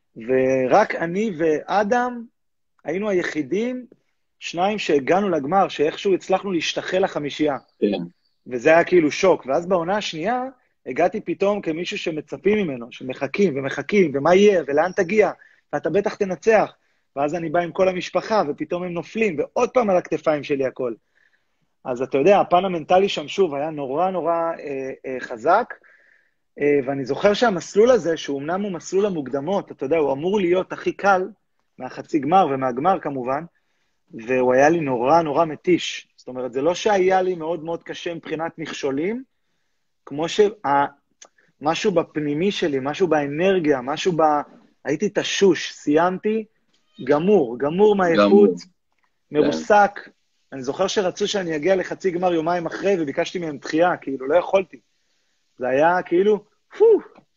ורק אני ואדם היינו היחידים, שניים שהגענו לגמר, שאיכשהו הצלחנו להשתחל לחמישייה. כן. וזה היה כאילו שוק. ואז בעונה השנייה, הגעתי פתאום כמישהו שמצפים ממנו, שמחכים ומחכים, ומה יהיה, ולאן תגיע, ואתה בטח תנצח. ואז אני בא עם כל המשפחה, ופתאום הם נופלים, ועוד פעם על הכתפיים שלי הכל. אז אתה יודע, הפן המנטלי שם שוב היה נורא נורא אה, אה, חזק, אה, ואני זוכר שהמסלול הזה, שהוא אמנם הוא מסלול המוקדמות, אתה יודע, הוא אמור להיות הכי קל, מהחצי גמר ומהגמר כמובן, והוא היה לי נורא נורא מתיש. זאת אומרת, זה לא שהיה לי מאוד מאוד קשה מבחינת מכשולים, כמו שמשהו בפנימי שלי, משהו באנרגיה, משהו ב... הייתי תשוש, סיימתי, גמור, גמור מהאיכות, מרוסק. אני זוכר שרצו שאני אגיע לחצי גמר יומיים אחרי, וביקשתי מהם דחייה, כאילו, לא יכולתי. זה היה כאילו, פו.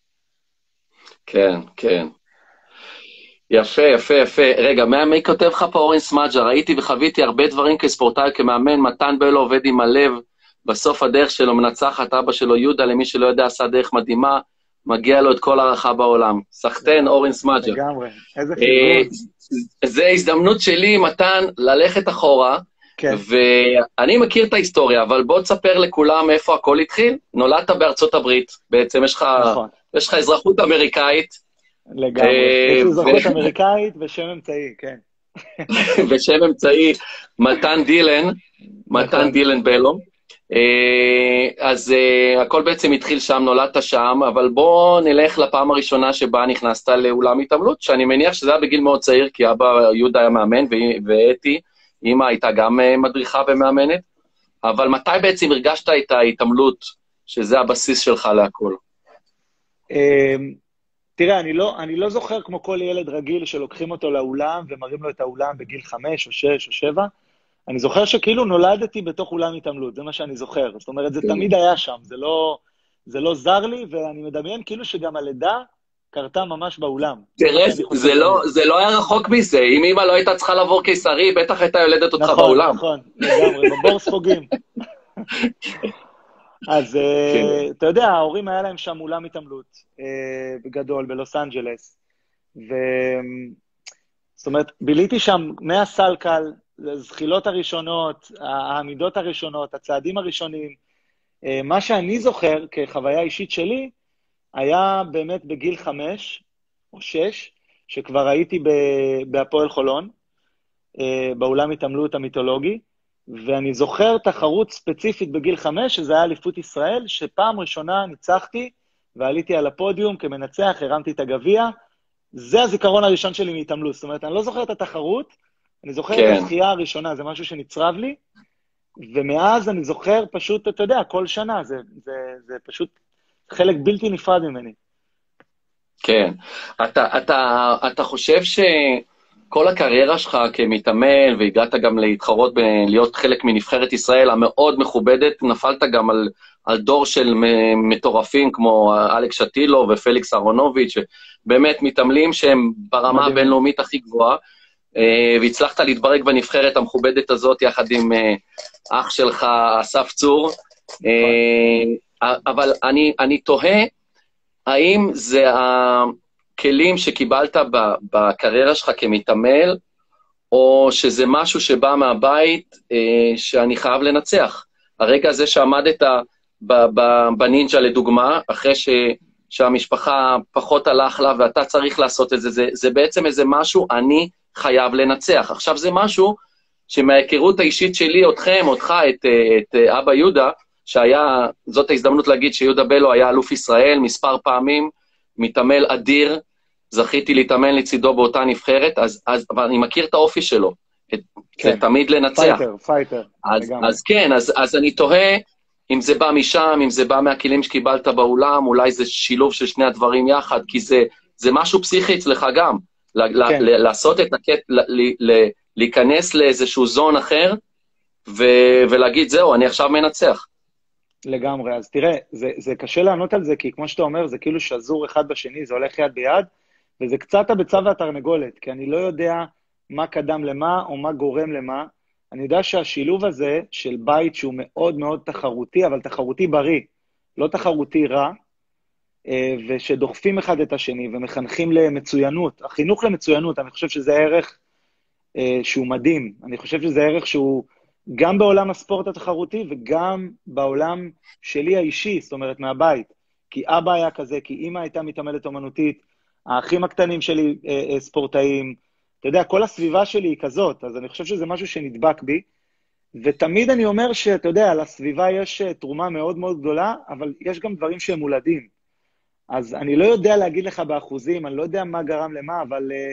כן, כן. יפה, יפה, יפה. רגע, מי כותב לך פה אורן סמאג'ה? ראיתי וחוויתי הרבה דברים כספורטאי, כמאמן, מתן בלו עובד עם הלב, בסוף הדרך שלו מנצחת, אבא שלו יהודה, למי שלא יודע, עשה דרך מדהימה, מגיע לו את כל הערכה בעולם. סחטן, אורן סמאג'ה. לגמרי, איזה פרגון. זה הזדמנות שלי, מתן, ללכת אחורה, כן. ואני מכיר את ההיסטוריה, אבל בוא תספר לכולם איפה הכל התחיל. נולדת בארצות הברית, בעצם יש לך, נכון. יש לך אזרחות אמריקאית, לגמרי, יש לי אזרחות אמריקאית ושם אמצעי, כן. ושם אמצעי, מתן דילן, מתן דילן בלו. אז הכל בעצם התחיל שם, נולדת שם, אבל בוא נלך לפעם הראשונה שבה נכנסת לאולם התעמלות, שאני מניח שזה היה בגיל מאוד צעיר, כי אבא יהודה היה מאמן, ואתי, אמא הייתה גם מדריכה ומאמנת, אבל מתי בעצם הרגשת את ההתעמלות, שזה הבסיס שלך להכל? תראה, אני לא, אני לא זוכר כמו כל ילד רגיל שלוקחים אותו לאולם ומראים לו את האולם בגיל חמש או שש או שבע. אני זוכר שכאילו נולדתי בתוך אולם התעמלות, זה מה שאני זוכר. זאת אומרת, זה תמיד היה שם, זה לא, זה לא זר לי, ואני מדמיין כאילו שגם הלידה קרתה ממש באולם. תראה, זה לא, זה לא היה רחוק מזה. אם אמא לא הייתה צריכה לעבור קיסרי, בטח הייתה יולדת אותך באולם. נכון, נכון, לגמרי, בבור ספוגים. אז אתה יודע, ההורים היה להם שם אולם התעמלות בגדול, בלוס אנג'לס. זאת אומרת, ביליתי שם מהסלקל, הזחילות הראשונות, העמידות הראשונות, הצעדים הראשונים. מה שאני זוכר כחוויה אישית שלי, היה באמת בגיל חמש או שש, שכבר הייתי בהפועל חולון, באולם התעמלות המיתולוגי, ואני זוכר תחרות ספציפית בגיל חמש, שזה היה אליפות ישראל, שפעם ראשונה ניצחתי, ועליתי על הפודיום כמנצח, הרמתי את הגביע. זה הזיכרון הראשון שלי מהתעמלות. זאת אומרת, אני לא זוכר את התחרות, אני זוכר כן. את הזכייה הראשונה, זה משהו שנצרב לי, ומאז אני זוכר פשוט, אתה יודע, כל שנה, זה, זה, זה פשוט חלק בלתי נפרד ממני. כן. אתה, אתה, אתה חושב שכל הקריירה שלך כמתעמל, והגעת גם להתחרות, ב- להיות חלק מנבחרת ישראל המאוד מכובדת, נפלת גם על, על דור של מטורפים, כמו אלכס שטילו ופליקס אהרונוביץ', באמת מתעמלים שהם ברמה הבינלאומית הכי גבוהה, והצלחת להתברג בנבחרת המכובדת הזאת, יחד עם אח שלך, אסף צור. אבל אני, אני תוהה, האם זה הכלים שקיבלת בקריירה שלך כמתעמל, או שזה משהו שבא מהבית שאני חייב לנצח? הרגע הזה שעמדת בנינג'ה לדוגמה, אחרי ש... שהמשפחה פחות הלך לה, ואתה צריך לעשות את זה, זה, זה בעצם איזה משהו, אני חייב לנצח. עכשיו זה משהו שמההיכרות האישית שלי, אתכם, אותך, את, את אבא יהודה, שהיה, זאת ההזדמנות להגיד שיהודה בלו היה אלוף ישראל מספר פעמים, מתעמל אדיר, זכיתי להתאמן לצידו באותה נבחרת, אז, אז, אבל אני מכיר את האופי שלו, את, כן. זה תמיד לנצח. פייטר, פייטר. אז, אז כן, אז, אז אני תוהה, אם זה בא משם, אם זה בא מהכלים שקיבלת באולם, אולי זה שילוב של שני הדברים יחד, כי זה, זה משהו פסיכי אצלך גם, כן. לעשות את הקט, להיכנס לאיזשהו זון אחר, ולהגיד, זהו, אני עכשיו מנצח. לגמרי, אז תראה, זה, זה קשה לענות על זה, כי כמו שאתה אומר, זה כאילו שזור אחד בשני, זה הולך יד ביד, וזה קצת הביצה והתרנגולת, כי אני לא יודע מה קדם למה, או מה גורם למה. אני יודע שהשילוב הזה של בית שהוא מאוד מאוד תחרותי, אבל תחרותי בריא, לא תחרותי רע, ושדוחפים אחד את השני ומחנכים למצוינות. החינוך למצוינות, אני חושב שזה ערך שהוא מדהים. אני חושב שזה ערך שהוא גם בעולם הספורט התחרותי וגם בעולם שלי האישי, זאת אומרת מהבית. כי אבא היה כזה, כי אמא הייתה מתעמלת אומנותית, האחים הקטנים שלי ספורטאים, אתה יודע, כל הסביבה שלי היא כזאת, אז אני חושב שזה משהו שנדבק בי, ותמיד אני אומר שאתה יודע, לסביבה יש תרומה מאוד מאוד גדולה, אבל יש גם דברים שהם מולדים. אז אני לא יודע להגיד לך באחוזים, אני לא יודע מה גרם למה, אבל uh,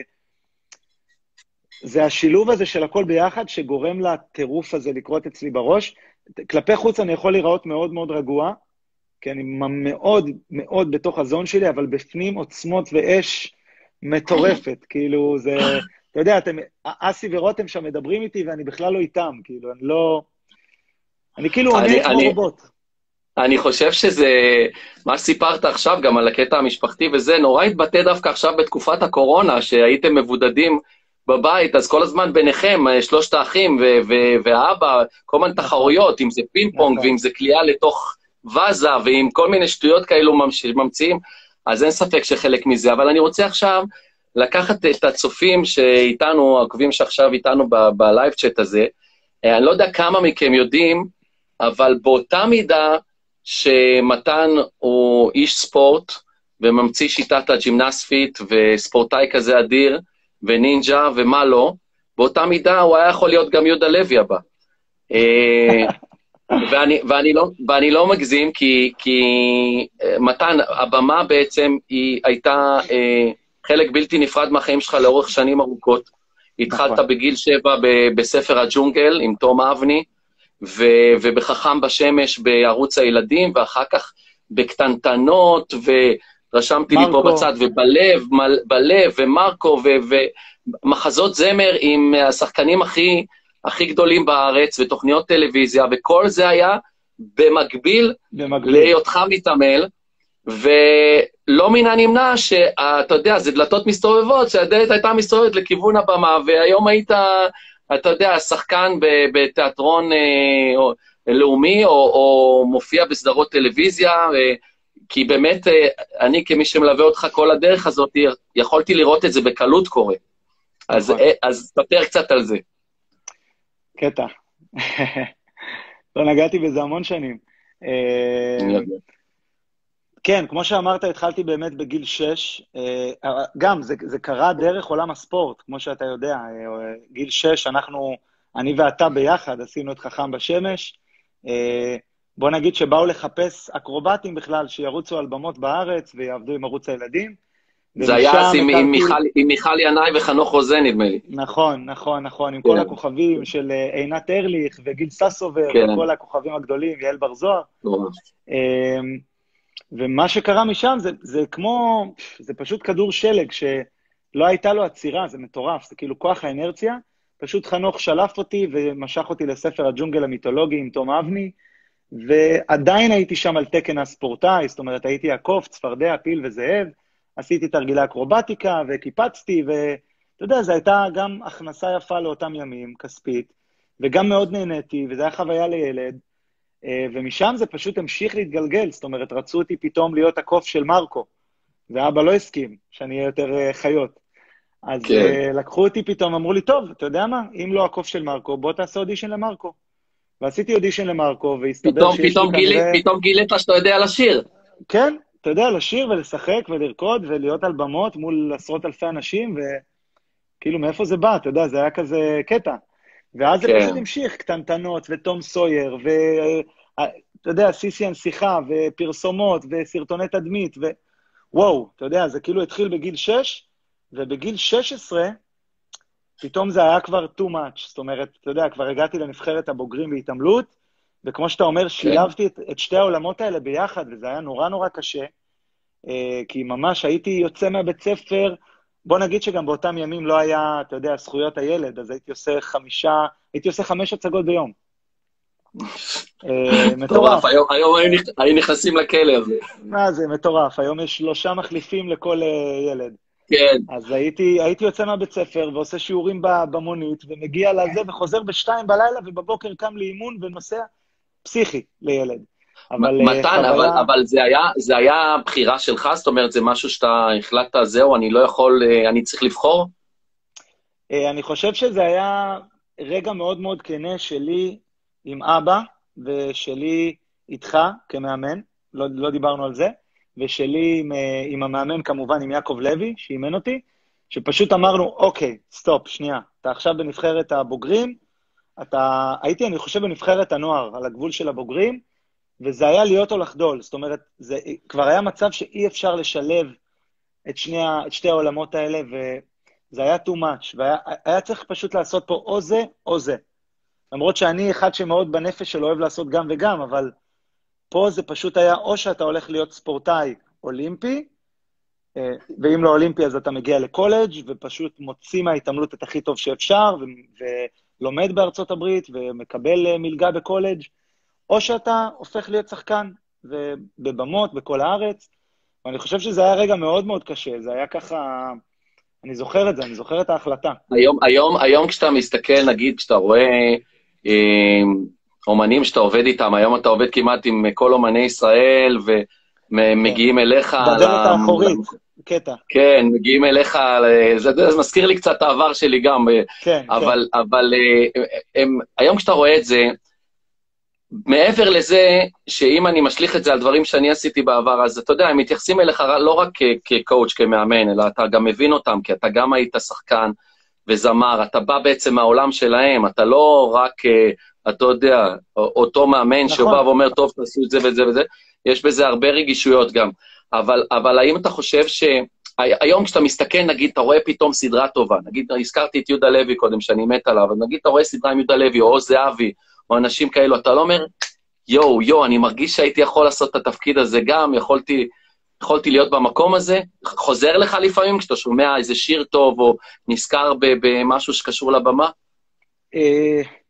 זה השילוב הזה של הכל ביחד, שגורם לטירוף הזה לקרות אצלי בראש. כלפי חוץ אני יכול לראות מאוד מאוד רגוע, כי אני מאוד מאוד בתוך הזון שלי, אבל בפנים עוצמות ואש מטורפת, כאילו זה... אתה יודע, אתם, אסי ורותם שם מדברים איתי, ואני בכלל לא איתם, כאילו, אני לא... אני כאילו עונה כמו רובוט. אני חושב שזה, מה שסיפרת עכשיו, גם על הקטע המשפחתי וזה, נורא התבטא דווקא עכשיו בתקופת הקורונה, שהייתם מבודדים בבית, אז כל הזמן ביניכם, שלושת האחים והאבא, כל מיני תחרויות, אם זה פינג פונג, ואם זה קליעה לתוך וזה, ועם כל מיני שטויות כאלו ממציאים, אז אין ספק שחלק מזה, אבל אני רוצה עכשיו... לקחת את הצופים שאיתנו, העוקבים שעכשיו איתנו בלייב צ'אט הזה, אני לא יודע כמה מכם יודעים, אבל באותה מידה שמתן הוא איש ספורט, וממציא שיטת הג'ימנספית, וספורטאי כזה אדיר, ונינג'ה ומה לא, באותה מידה הוא היה יכול להיות גם יהודה לוי הבא. ואני, ואני, לא, ואני לא מגזים, כי, כי מתן, הבמה בעצם היא הייתה... חלק בלתי נפרד מהחיים שלך לאורך שנים ארוכות. התחלת בגיל שבע בספר הג'ונגל עם תום אבני, ובחכם בשמש בערוץ הילדים, ואחר כך בקטנטנות, ורשמתי לי פה בצד, ובלב, בלב, ומרקו, ומחזות זמר עם השחקנים הכי, הכי גדולים בארץ, ותוכניות טלוויזיה, וכל זה היה במקביל, במקביל. להיותך מתעמל, ולא מן הנמנע שאתה יודע, זה דלתות מסתובבות, שהדלת הייתה מסתובבת לכיוון הבמה, והיום היית, אתה יודע, שחקן בתיאטרון לאומי, או, או מופיע בסדרות טלוויזיה, כי באמת, אני כמי שמלווה אותך כל הדרך הזאת, יכולתי לראות את זה בקלות קורה. אז, אז תפר קצת על זה. קטע. לא נגעתי בזה המון שנים. כן, כמו שאמרת, התחלתי באמת בגיל שש. גם, זה, זה קרה דרך עולם הספורט, כמו שאתה יודע. גיל שש, אנחנו, אני ואתה ביחד, עשינו את חכם בשמש. בוא נגיד שבאו לחפש אקרובטים בכלל, שירוצו על במות בארץ ויעבדו עם ערוץ הילדים. זה היה אז עם, עם, מיכל, עם מיכל ינאי וחנוך רוזן, נדמה לי. נכון, נכון, נכון, עם כן. כל הכוכבים של עינת ארליך וגיל ססובר, כן. וכל הכוכבים הגדולים, יעל בר זוהר. ומה שקרה משם זה, זה כמו, זה פשוט כדור שלג, שלא הייתה לו עצירה, זה מטורף, זה כאילו כוח האנרציה, פשוט חנוך שלף אותי ומשך אותי לספר הג'ונגל המיתולוגי עם תום אבני, ועדיין הייתי שם על תקן הספורטאי, זאת אומרת, הייתי הקוף, צפרדע, פיל וזאב, עשיתי תרגילי אקרובטיקה וקיפצתי, ואתה יודע, זו הייתה גם הכנסה יפה לאותם ימים, כספית, וגם מאוד נהניתי, וזו הייתה חוויה לילד, ומשם זה פשוט המשיך להתגלגל, זאת אומרת, רצו אותי פתאום להיות הקוף של מרקו, ואבא לא הסכים שאני אהיה יותר חיות. אז כן. לקחו אותי פתאום, אמרו לי, טוב, אתה יודע מה? אם לא הקוף של מרקו, בוא תעשה אודישן למרקו. ועשיתי אודישן למרקו, והסתבר פתאום, שיש פתאום לי כנראה... פתאום גילית שאתה יודע לשיר. כן, אתה יודע, לשיר ולשחק ולרקוד ולהיות על במות מול עשרות אלפי אנשים, וכאילו מאיפה זה בא, אתה יודע, זה היה כזה קטע. ואז כן. זה פשוט המשיך, קטנטנות ותום סויר, ואתה יודע, סיסי הנסיכה, ופרסומות, וסרטוני תדמית, ווואו, אתה יודע, זה כאילו התחיל בגיל שש, ובגיל שש עשרה, פתאום זה היה כבר too much, זאת אומרת, אתה יודע, כבר הגעתי לנבחרת הבוגרים בהתעמלות, וכמו שאתה אומר, שילבתי את, את שתי העולמות האלה ביחד, וזה היה נורא נורא קשה, כי ממש הייתי יוצא מהבית ספר, בוא נגיד שגם באותם ימים לא היה, אתה יודע, זכויות הילד, אז הייתי עושה חמישה, הייתי עושה חמש הצגות ביום. מטורף, היום היו נכנסים לכלא הזה. מה זה, מטורף, היום יש שלושה מחליפים לכל ילד. כן. אז הייתי, הייתי יוצא מהבית ספר ועושה שיעורים במונית, ומגיע לזה וחוזר בשתיים בלילה, ובבוקר קם לאימון ונוסע פסיכי לילד. אבל, מתן, חוויה... אבל, אבל זה היה, זה היה בחירה שלך? זאת אומרת, זה משהו שאתה החלטת, זהו, אני לא יכול, אני צריך לבחור? אני חושב שזה היה רגע מאוד מאוד כנה שלי עם אבא, ושלי איתך כמאמן, לא, לא דיברנו על זה, ושלי עם, עם המאמן כמובן, עם יעקב לוי, שאימן אותי, שפשוט אמרנו, אוקיי, סטופ, שנייה, אתה עכשיו בנבחרת הבוגרים, אתה, הייתי, אני חושב, בנבחרת הנוער, על הגבול של הבוגרים, וזה היה להיות או לחדול, זאת אומרת, זה כבר היה מצב שאי אפשר לשלב את, שני, את שתי העולמות האלה, וזה היה too much, והיה היה צריך פשוט לעשות פה או זה או זה. למרות שאני אחד שמאוד בנפש שלו אוהב לעשות גם וגם, אבל פה זה פשוט היה או שאתה הולך להיות ספורטאי אולימפי, ואם לא אולימפי אז אתה מגיע לקולג' ופשוט מוציא מההתעמלות את הכי טוב שאפשר, ו- ולומד בארצות הברית ומקבל מלגה בקולג', או שאתה הופך להיות שחקן, ובבמות בכל הארץ, ואני חושב שזה היה רגע מאוד מאוד קשה, זה היה ככה, אני זוכר את זה, אני זוכר את ההחלטה. היום, היום, היום כשאתה מסתכל, נגיד, כשאתה רואה אה, אומנים שאתה עובד איתם, היום אתה עובד כמעט עם כל אומני ישראל, ומגיעים אליך... בדלת האחורית, קטע. כן, מגיעים אליך, זה, זה מזכיר לי קצת העבר שלי גם, כן, אבל, כן. אבל הם, היום כשאתה רואה את זה, מעבר לזה, שאם אני משליך את זה על דברים שאני עשיתי בעבר, אז אתה יודע, הם מתייחסים אליך לא רק כקואוץ', כמאמן, אלא אתה גם מבין אותם, כי אתה גם היית שחקן וזמר, אתה בא בעצם מהעולם שלהם, אתה לא רק, אתה יודע, אותו מאמן נכון. שבא ואומר, טוב, תעשו את זה וזה וזה, יש בזה הרבה רגישויות גם. אבל, אבל האם אתה חושב ש... היום כשאתה מסתכל, נגיד, אתה רואה פתאום סדרה טובה, נגיד, הזכרתי את יהודה לוי קודם, שאני מת עליו, אבל נגיד, אתה רואה סדרה עם יהודה לוי, או זהבי, או אנשים כאלו, אתה לא אומר, יו, יו, אני מרגיש שהייתי יכול לעשות את התפקיד הזה גם, יכולתי, יכולתי להיות במקום הזה, חוזר לך לפעמים כשאתה שומע איזה שיר טוב, או נזכר במשהו שקשור לבמה?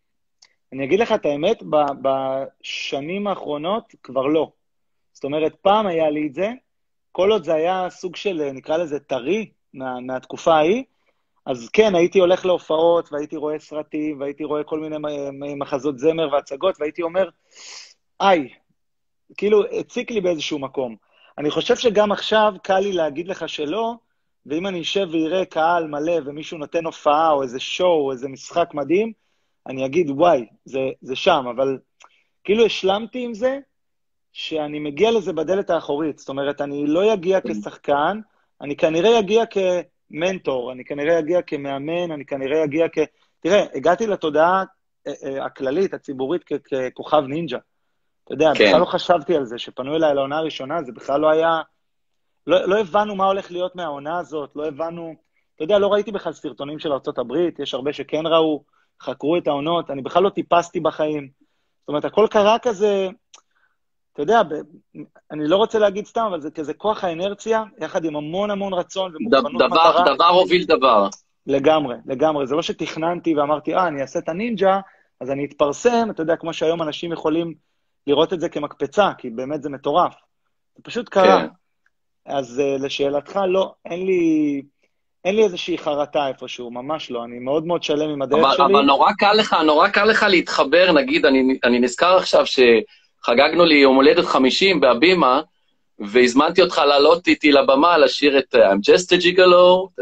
אני אגיד לך את האמת, בשנים האחרונות כבר לא. זאת אומרת, פעם היה לי את זה, כל עוד זה היה סוג של, נקרא לזה, טרי, מה, מהתקופה ההיא, אז כן, הייתי הולך להופעות, והייתי רואה סרטים, והייתי רואה כל מיני מחזות זמר והצגות, והייתי אומר, איי, כאילו, הציק לי באיזשהו מקום. אני חושב שגם עכשיו קל לי להגיד לך שלא, ואם אני אשב ויראה קהל מלא, ומישהו נותן הופעה, או איזה שואו, או איזה משחק מדהים, אני אגיד, וואי, זה, זה שם, אבל כאילו השלמתי עם זה, שאני מגיע לזה בדלת האחורית. זאת אומרת, אני לא אגיע כשחקן, אני כנראה אגיע כמנטור, אני כנראה אגיע כמאמן, אני כנראה אגיע כ... תראה, הגעתי לתודעה הכללית, הציבורית, ככוכב נינג'ה. אתה יודע, כן. בכלל לא חשבתי על זה, שפנו אליי לעונה הראשונה, זה בכלל לא היה... לא, לא הבנו מה הולך להיות מהעונה הזאת, לא הבנו... אתה יודע, לא ראיתי בכלל סרטונים של ארצות הברית, יש הרבה שכן ראו, חקרו את העונות, אני בכלל לא טיפסתי בחיים. זאת אומרת, הכל קרה כזה... אתה יודע, אני לא רוצה להגיד סתם, אבל זה כזה כוח האנרציה, יחד עם המון המון רצון ומוכנות דבר, מטרה. דבר הוביל דבר. לגמרי, לגמרי. זה לא שתכננתי ואמרתי, אה, אני אעשה את הנינג'ה, אז אני אתפרסם, אתה יודע, כמו שהיום אנשים יכולים לראות את זה כמקפצה, כי באמת זה מטורף. זה פשוט קרה. כן. אז לשאלתך, לא, אין לי, אין לי איזושהי חרטה איפשהו, ממש לא. אני מאוד מאוד שלם עם הדרך אבל, שלי. אבל נורא קל לך, נורא קל לך להתחבר, נגיד, אני, אני נזכר עכשיו ש... חגגנו לי יום הולדת חמישים בהבימה, והזמנתי אותך לעלות איתי לבמה, לשיר את I'm just a gigolo,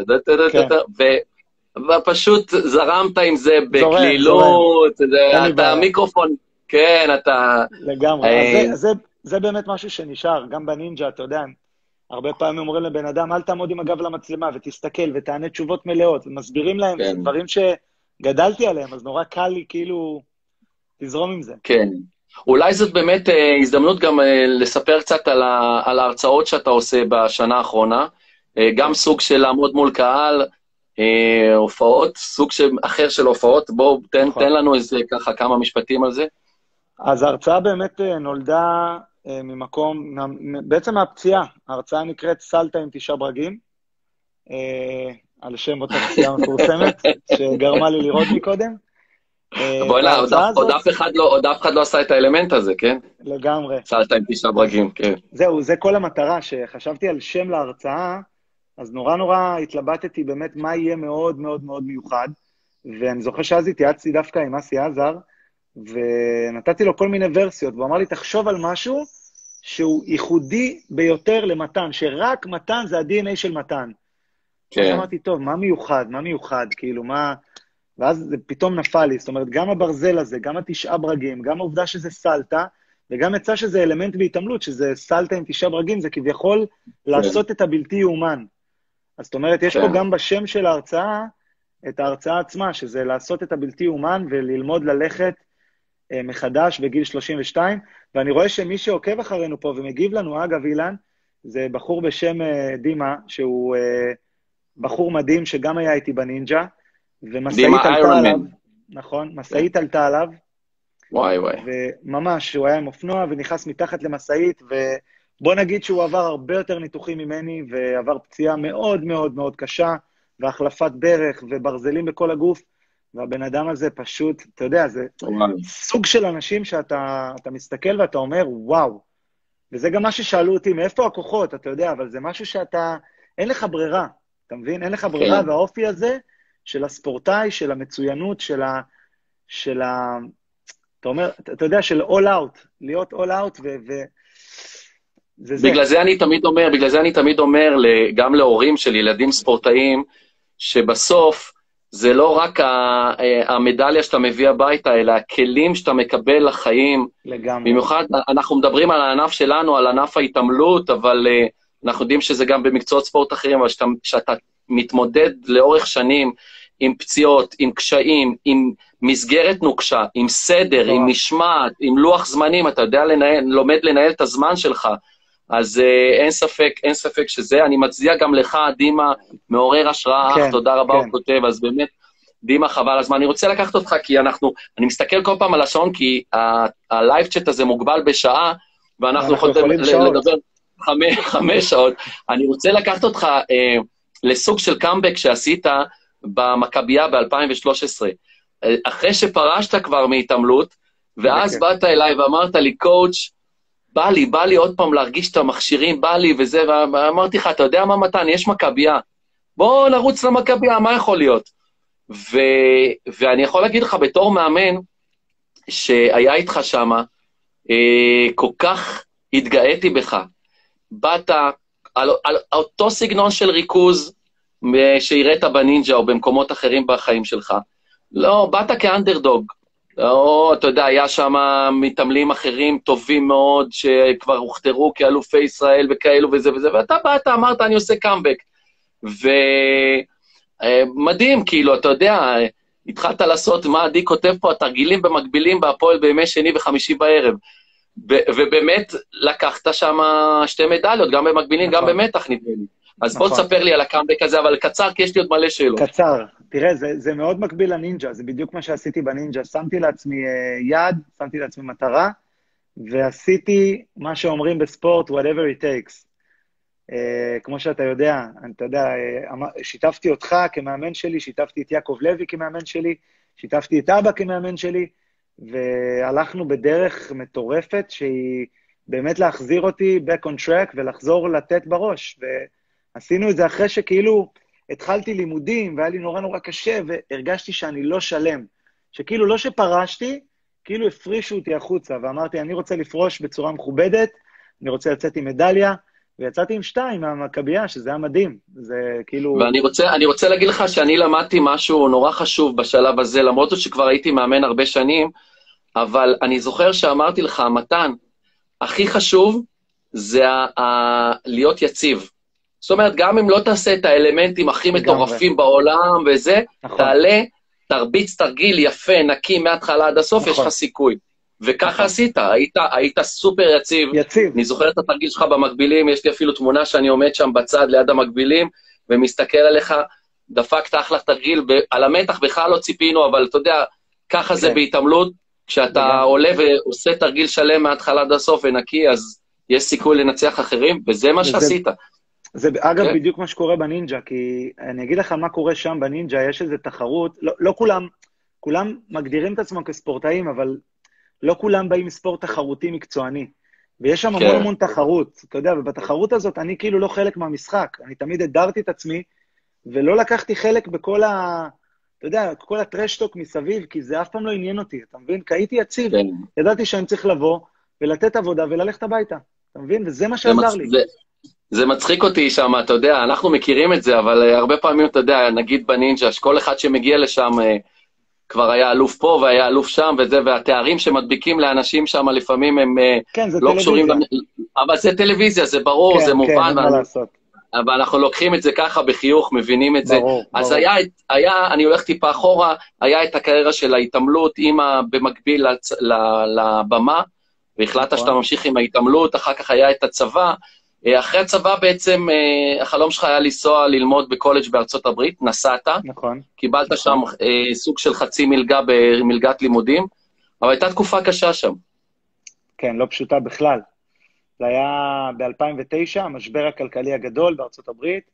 ופשוט זרמת עם זה בכלילות, אתה מיקרופון, כן, אתה... לגמרי, זה באמת משהו שנשאר, גם בנינג'ה, אתה יודע, הרבה פעמים אומרים לבן אדם, אל תעמוד עם הגב למצלמה, ותסתכל, ותענה תשובות מלאות, ומסבירים להם דברים שגדלתי עליהם, אז נורא קל לי כאילו לזרום עם זה. כן. אולי זאת באמת אה, הזדמנות גם אה, לספר קצת על, ה, על ההרצאות שאתה עושה בשנה האחרונה, אה, גם סוג של לעמוד מול קהל, אה, הופעות, סוג של, אחר של הופעות, בואו תן, תן לנו איזה ככה כמה משפטים על זה. אז ההרצאה באמת אה, נולדה אה, ממקום, בעצם מהפציעה, ההרצאה נקראת סלטה עם תשעה ברגים, אה, על שם אותה פציעה מפורסמת, שגרמה לי לראות מקודם. בואי לה, עוד אף אחד לא עשה את האלמנט הזה, כן? לגמרי. סלטה עם תשעה ברגים, כן. זהו, זה כל המטרה, שחשבתי על שם להרצאה, אז נורא נורא התלבטתי באמת מה יהיה מאוד מאוד מאוד מיוחד, ואני זוכר שאז התייעצתי דווקא עם אסי עזר, ונתתי לו כל מיני ורסיות, והוא אמר לי, תחשוב על משהו שהוא ייחודי ביותר למתן, שרק מתן זה ה-די אן איי של מתן. כן. אז אמרתי, טוב, מה מיוחד? מה מיוחד? כאילו, מה... ואז זה פתאום נפל לי, זאת אומרת, גם הברזל הזה, גם התשעה ברגים, גם העובדה שזה סלטה, וגם יצא שזה אלמנט בהתעמלות, שזה סלטה עם תשעה ברגים, זה כביכול לעשות את הבלתי יאומן. אז זאת אומרת, יש פה גם בשם של ההרצאה, את ההרצאה עצמה, שזה לעשות את הבלתי יאומן, וללמוד ללכת אה, מחדש בגיל שלושים ושתיים, ואני רואה שמי שעוקב אחרינו פה ומגיב לנו, אגב אילן, זה בחור בשם אה, דימה, שהוא אה, בחור מדהים, שגם היה איתי בנינג'ה, ומסעית עלתה עליו, נכון, מסעית עלתה עליו, וואי וואי, וממש, הוא היה עם אופנוע ונכנס מתחת למסעית, ובוא נגיד שהוא עבר הרבה יותר ניתוחים ממני, ועבר פציעה מאוד מאוד מאוד קשה, והחלפת ברך, וברזלים בכל הגוף, והבן אדם הזה פשוט, אתה יודע, זה סוג של אנשים שאתה אתה מסתכל ואתה אומר, וואו, וזה גם מה ששאלו אותי, מאיפה הכוחות, אתה יודע, אבל זה משהו שאתה, אין לך ברירה, אתה מבין? אין לך ברירה, והאופי הזה, של הספורטאי, של המצוינות, של ה... של ה... אתה אומר, אתה יודע, של all out, להיות all out ו... ו... זה בגלל זה. זה אני תמיד אומר, בגלל זה אני תמיד אומר, גם להורים של ילדים ספורטאים, שבסוף זה לא רק המדליה שאתה מביא הביתה, אלא הכלים שאתה מקבל לחיים. לגמרי. במיוחד, אנחנו מדברים על הענף שלנו, על ענף ההתעמלות, אבל אנחנו יודעים שזה גם במקצועות ספורט אחרים, אבל שאתה, שאתה מתמודד לאורך שנים עם פציעות, עם קשיים, עם מסגרת נוקשה, עם סדר, עם משמעת, עם לוח זמנים, אתה יודע לנהל, לומד לנהל את הזמן שלך, אז uh, אין ספק, אין ספק שזה, אני מצדיע גם לך, דימה, מעורר השראה, כן, תודה רבה, כן. הוא כותב, אז באמת, דימה, חבל הזמן, אני רוצה לקחת אותך, כי אנחנו, אני מסתכל כל פעם על השעון, כי הלייב צ'אט הזה מוגבל בשעה, ואנחנו יכולים לדבר חמש, חמש שעות, אני רוצה לקחת אותך uh, לסוג של קאמבק שעשית במכבייה ב-אלפיים ושלוש עשרה, אחרי שפרשת כבר מהתעמלות, ואז באת אליי ואמרת לי, קואוץ', בא לי, בא לי עוד פעם להרגיש את המכשירים, בא לי וזה, ואמרתי לך, אתה יודע מה מתן, יש מכבייה, בוא נרוץ למכבייה, מה יכול להיות? ו... ואני יכול להגיד לך בתור מאמן, שהיה איתך שמה, אה, כל כך התגאיתי בך, באת על, על אותו סגנון של ריכוז, שהראית בנינג'ה או במקומות אחרים בחיים שלך, לא, באת כאנדרדוג, לא, אתה יודע, היה שם מתעמלים אחרים טובים מאוד, שכבר הוכתרו כאלופי ישראל וכאלו וזה וזה, ואתה באת, אמרת, אני עושה קאמבק, ומדהים, כאילו, אתה יודע, התחלת לעשות מה עדי כותב פה, התרגילים במקבילים בהפועל בימי שני וחמישי בערב, ובאמת לקחת שם שתי מדליות, גם במקבילים, גם במתח נדמה לי. אז בוא תספר לי על הקאמבק הזה, אבל קצר, כי יש לי עוד מלא שאלות. קצר. תראה, זה, זה מאוד מקביל לנינג'ה, זה בדיוק מה שעשיתי בנינג'ה. שמתי לעצמי uh, יד, שמתי לעצמי מטרה, ועשיתי מה שאומרים בספורט, whatever it takes. Uh, כמו שאתה יודע, אתה יודע, uh, שיתפתי אותך כמאמן שלי, שיתפתי את יעקב לוי כמאמן שלי, שיתפתי את אבא כמאמן שלי, והלכנו בדרך מטורפת, שהיא באמת להחזיר אותי back on track, ולחזור לתת בראש, ו... עשינו את זה אחרי שכאילו התחלתי לימודים, והיה לי נורא נורא קשה, והרגשתי שאני לא שלם. שכאילו לא שפרשתי, כאילו הפרישו אותי החוצה, ואמרתי, אני רוצה לפרוש בצורה מכובדת, אני רוצה לצאת עם מדליה, ויצאתי עם שתיים מהמכבייה, שזה היה מדהים. זה כאילו... ואני רוצה, אני רוצה להגיד לך שאני למדתי משהו נורא חשוב בשלב הזה, למרות שכבר הייתי מאמן הרבה שנים, אבל אני זוכר שאמרתי לך, מתן, הכי חשוב זה ה- ה- להיות יציב. זאת אומרת, גם אם לא תעשה את האלמנטים הכי מטורפים בעולם וזה, תעלה, תרביץ תרגיל יפה, נקי, מההתחלה עד הסוף, יש לך סיכוי. וככה עשית, היית סופר יציב. יציב. אני זוכר את התרגיל שלך במקבילים, יש לי אפילו תמונה שאני עומד שם בצד ליד המקבילים, ומסתכל עליך, דפקת אחלה תרגיל, על המתח בכלל לא ציפינו, אבל אתה יודע, ככה זה בהתעמלות, כשאתה עולה ועושה תרגיל שלם מההתחלה עד הסוף ונקי, אז יש סיכוי לנצח אחרים, וזה מה שעשית. זה אגב בדיוק מה שקורה בנינג'ה, כי אני אגיד לך מה קורה שם בנינג'ה, יש איזו תחרות, לא, לא כולם, כולם מגדירים את עצמם כספורטאים, אבל לא כולם באים מספורט תחרותי מקצועני, ויש שם המון המון תחרות, אתה יודע, ובתחרות הזאת אני כאילו לא חלק מהמשחק, אני תמיד הדרתי את עצמי, ולא לקחתי חלק בכל ה... אתה יודע, כל הטרשטוק מסביב, כי זה אף פעם לא עניין אותי, אתה מבין? כי הייתי יציב, ידעתי שאני צריך לבוא, ולתת עבודה וללכת הביתה, אתה מבין? וזה מה שעזר לי. זה מצחיק אותי שם, אתה יודע, אנחנו מכירים את זה, אבל uh, הרבה פעמים, אתה יודע, נגיד בנינג'ה, שכל אחד שמגיע לשם, uh, כבר היה אלוף פה והיה אלוף שם, וזה, והתארים שמדביקים לאנשים שם, לפעמים הם uh, כן, לא קשורים... גם... אבל זה טלוויזיה, זה ברור, כן, זה מובן. כן, אין מה לעשות. אבל אנחנו לוקחים את זה ככה בחיוך, מבינים את זה. ברור, אז ברור. היה, היה, אני הולך טיפה אחורה, היה את הקריירה של ההתעמלות, אימא במקביל לצ... לבמה, והחלטת שאתה ממשיך עם ההתעמלות, אחר כך היה את הצבא, אחרי הצבא בעצם, החלום שלך היה לנסוע ללמוד בקולג' בארצות הברית, נסעת, נכון. קיבלת נכון. שם סוג של חצי מלגה במלגת לימודים, אבל הייתה תקופה קשה שם. כן, לא פשוטה בכלל. זה היה ב-אלפיים ותשע, המשבר הכלכלי הגדול בארצות הברית.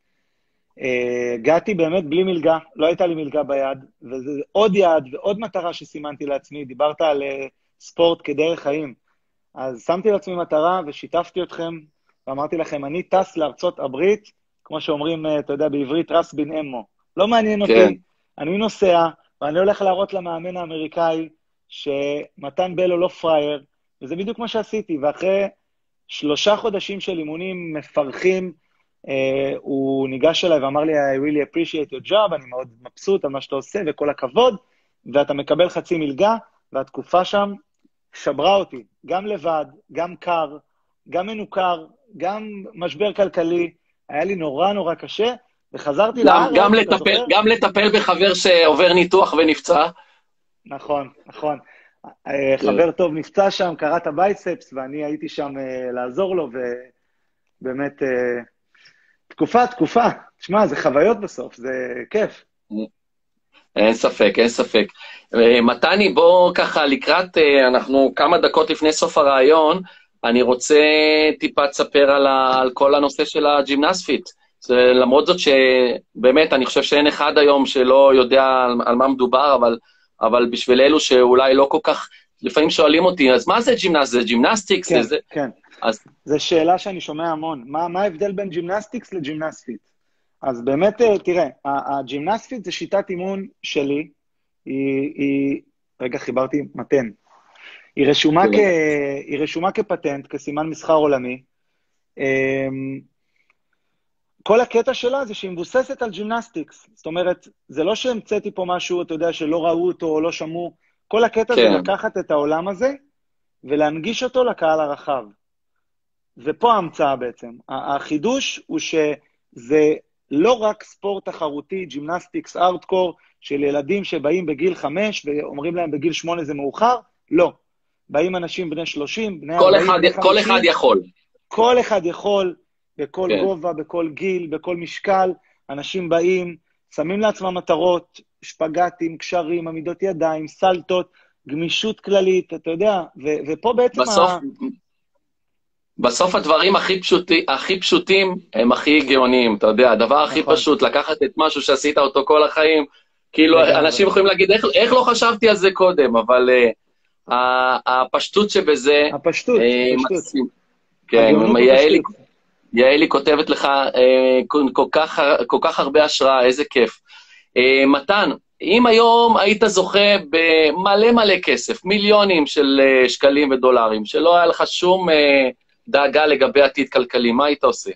הגעתי באמת בלי מלגה, לא הייתה לי מלגה ביד, וזה עוד יעד ועוד מטרה שסימנתי לעצמי, דיברת על ספורט כדרך חיים. אז שמתי לעצמי מטרה ושיתפתי אתכם, ואמרתי לכם, אני טס לארצות הברית, כמו שאומרים, אתה יודע, בעברית, רס בן אמו. לא מעניין אותי, כן. אני נוסע, ואני הולך להראות למאמן האמריקאי, שמתן בלו לא פרייר, וזה בדיוק מה שעשיתי, ואחרי שלושה חודשים של אימונים מפרכים, אה, הוא ניגש אליי ואמר לי, I really appreciate your job, אני מאוד מבסוט על מה שאתה עושה, וכל הכבוד, ואתה מקבל חצי מלגה, והתקופה שם שברה אותי, גם לבד, גם קר, גם מנוכר, גם משבר כלכלי, היה לי נורא נורא קשה, וחזרתי לארץ. גם לטפל, גם לטפל בחבר שעובר ניתוח ונפצע. נכון, נכון. חבר טוב נפצע שם, קרא את הבייספס, ואני הייתי שם לעזור לו, ובאמת, תקופה, תקופה. תשמע, זה חוויות בסוף, זה כיף. אין ספק, אין ספק. מתני, בוא ככה לקראת, אנחנו כמה דקות לפני סוף הרעיון, אני רוצה טיפה תספר על, ה, על כל הנושא של הג'ימנספיט. זה, למרות זאת שבאמת אני חושב שאין אחד היום שלא יודע על, על מה מדובר, אבל אבל בשביל אלו שאולי לא כל כך, לפעמים שואלים אותי, אז מה זה ג'ימנסט? זה ג'ימנסטיקס? כן, זה... כן. אז... זו שאלה שאני שומע המון. מה, מה ההבדל בין ג'ימנסטיקס לג'ימנספיט? אז באמת, תראה, הג'ימנספיט זה שיטת אימון שלי, היא, היא... רגע, חיברתי מתן. היא רשומה, כ... היא רשומה כפטנט, כסימן מסחר עולמי. כל הקטע שלה זה שהיא מבוססת על ג'ימנסטיקס. זאת אומרת, זה לא שהמצאתי פה משהו, אתה יודע, שלא ראו אותו או לא שמעו. כל הקטע כן. זה לקחת את העולם הזה, ולהנגיש אותו לקהל הרחב. ופה ההמצאה בעצם. החידוש הוא שזה לא רק ספורט תחרותי, ג'ימנסטיקס, ארטקור, של ילדים שבאים בגיל חמש, ואומרים להם בגיל שמונה זה מאוחר, לא. באים אנשים בני שלושים, בני כל ארבעים, אחד, בני חמישים. כל אחד יכול. כל אחד יכול, בכל כן. גובה, בכל גיל, בכל משקל, אנשים באים, שמים לעצמם מטרות, שפגטים, קשרים, עמידות ידיים, סלטות, גמישות כללית, אתה יודע, ו- ופה בעצם... בסוף, ה... בסוף הדברים הכי, פשוטי, הכי פשוטים הם הכי גאוניים, אתה יודע, הדבר הכי נכון. פשוט, לקחת את משהו שעשית אותו כל החיים, כאילו לגמרי. אנשים יכולים להגיד, איך, איך לא חשבתי על זה קודם, אבל uh, הפשטות שבזה... הפשטות, uh, פשטות. מקסים. כן, יעלי, הפשטות. יעלי כותבת לך uh, כל, כך, כל כך הרבה השראה, איזה כיף. Uh, מתן, אם היום היית זוכה במלא מלא כסף, מיליונים של uh, שקלים ודולרים, שלא היה לך שום uh, דאגה לגבי עתיד כלכלי, מה היית עושה?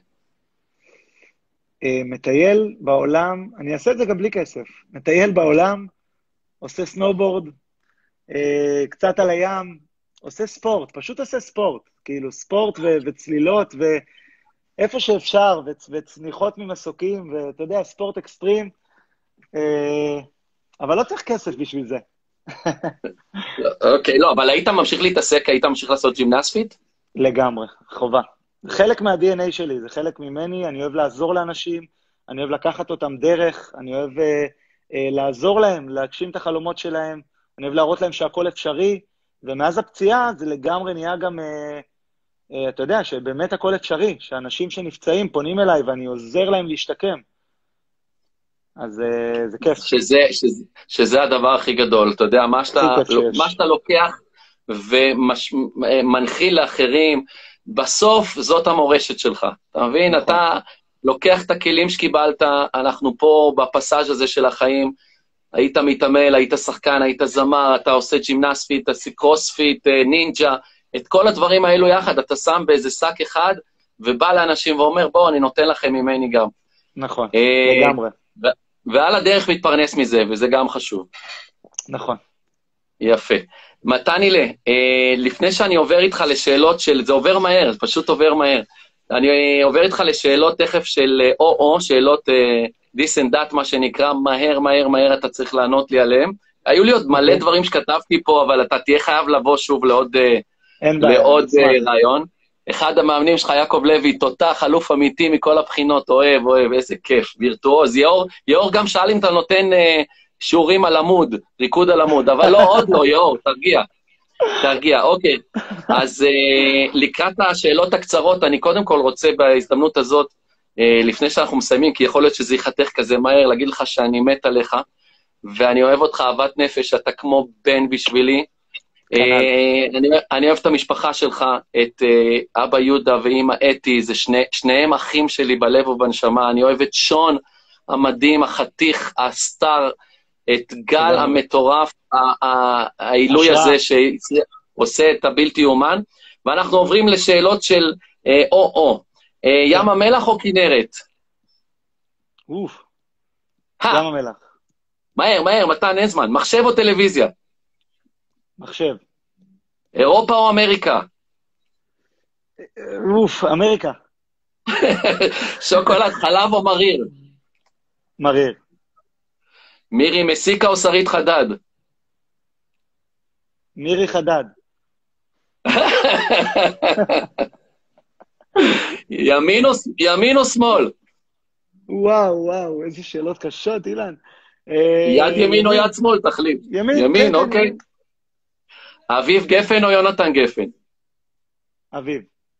Uh, מטייל בעולם, אני אעשה את זה גם בלי כסף, מטייל בעולם, עושה סנובורד, uh, קצת על הים, עושה ספורט, פשוט עושה ספורט, כאילו ספורט ו- וצלילות ואיפה שאפשר, וצ- וצניחות ממסוקים, ואתה יודע, ספורט אקסטרים, uh, אבל לא צריך כסף בשביל זה. אוקיי, לא, אבל היית ממשיך להתעסק, היית ממשיך לעשות ג'ימנספיט? לגמרי, חובה. זה חלק מה-די אן איי שלי, זה חלק ממני, אני אוהב לעזור לאנשים, אני אוהב לקחת אותם דרך, אני אוהב uh, uh, לעזור להם, להגשים את החלומות שלהם, אני אוהב להראות להם שהכל אפשרי, ומאז הפציעה זה לגמרי נהיה גם, uh, uh, אתה יודע, שבאמת הכל אפשרי, שאנשים שנפצעים פונים אליי ואני עוזר להם להשתקם. אז uh, זה כיף. שזה, שזה, שזה הדבר הכי גדול, אתה יודע, מה שאתה, מה שאתה לוקח ומנחיל לאחרים, בסוף זאת המורשת שלך, אתה מבין? נכון. אתה לוקח את הכלים שקיבלת, אנחנו פה בפסאז' הזה של החיים, היית מתעמל, היית שחקן, היית זמר, אתה עושה ג'ימנספיט, אתה קרוספיט, נינג'ה, את כל הדברים האלו יחד, אתה שם באיזה שק אחד, ובא לאנשים ואומר, בואו, אני נותן לכם ממני גם. נכון, אה, לגמרי. ו- ועל הדרך מתפרנס מזה, וזה גם חשוב. נכון. יפה. מתנילה, אה, לפני שאני עובר איתך לשאלות של, זה עובר מהר, זה פשוט עובר מהר. אני עובר איתך לשאלות תכף של או-או, שאלות אה, this and that, מה שנקרא, מהר, מהר, מהר, אתה צריך לענות לי עליהם. היו לי עוד מלא דברים שכתבתי פה, אבל אתה תהיה חייב לבוא שוב לעוד, לעוד רעיון. אחד המאמנים שלך, יעקב לוי, תותח, אלוף אמיתי מכל הבחינות, אוהב, אוהב, איזה כיף, וירטואוז. יאור, יאור גם שאל אם אתה נותן אה, שיעורים על עמוד, ריקוד על עמוד, אבל לא, עוד לא, יאור, תרגיע. תרגיע, אוקיי. אז אה, לקראת השאלות הקצרות, אני קודם כל רוצה בהזדמנות הזאת, אה, לפני שאנחנו מסיימים, כי יכול להיות שזה ייחתך כזה מהר, להגיד לך שאני מת עליך, ואני אוהב אותך אהבת נפש, אתה כמו בן בשבילי. אה, אני, אני אוהב את המשפחה שלך, את אה, אבא יהודה ואמא אתי, זה שני, שניהם אחים שלי בלב ובנשמה, אני אוהב את שון המדהים, החתיך, הסטאר, את גל המטורף, העילוי הזה שעושה את הבלתי אומן, ואנחנו עוברים לשאלות של או-או, ים המלח או כנרת? אוף, ים המלח. מהר, מהר, מתן, אין זמן, מחשב או טלוויזיה? מחשב. אירופה או אמריקה? אוף, אמריקה. שוקולד, חלב או מריר? מריר. מירי מסיקה או שרית חדד? מירי חדד. ימין, או, ימין או שמאל? וואו, וואו, איזה שאלות קשות, אילן. יד ימין או יד שמאל, תחליט. ימין, ימין, כן, אוקיי. ימין. אביב גפן או יונתן גפן? אביב.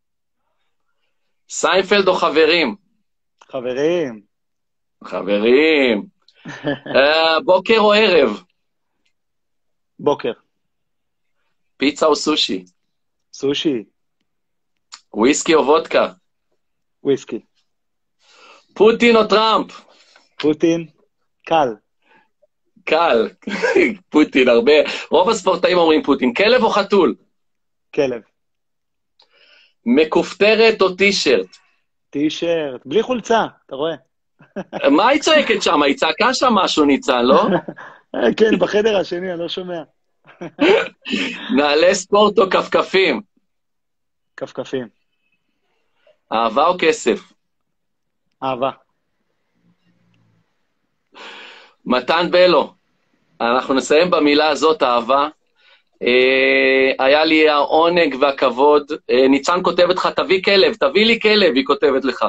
סיינפלד או חברים? חברים. חברים. בוקר או ערב? בוקר. פיצה או סושי? סושי. וויסקי או וודקה? וויסקי. פוטין או טראמפ? פוטין. קל. קל. פוטין, הרבה. רוב הספורטאים אומרים פוטין. כלב או חתול? כלב. מכופתרת או טישרט? טישרט. בלי חולצה, אתה רואה? מה היא צועקת שם? היא צעקה שם משהו, ניצן, לא? כן, בחדר השני, אני לא שומע. נעלי ספורט או כפכפים? כפכפים. אהבה או כסף? אהבה. מתן בלו, אנחנו נסיים במילה הזאת, אהבה. אה, היה לי העונג והכבוד. אה, ניצן כותבת לך, תביא כלב, תביא לי כלב, היא כותבת לך.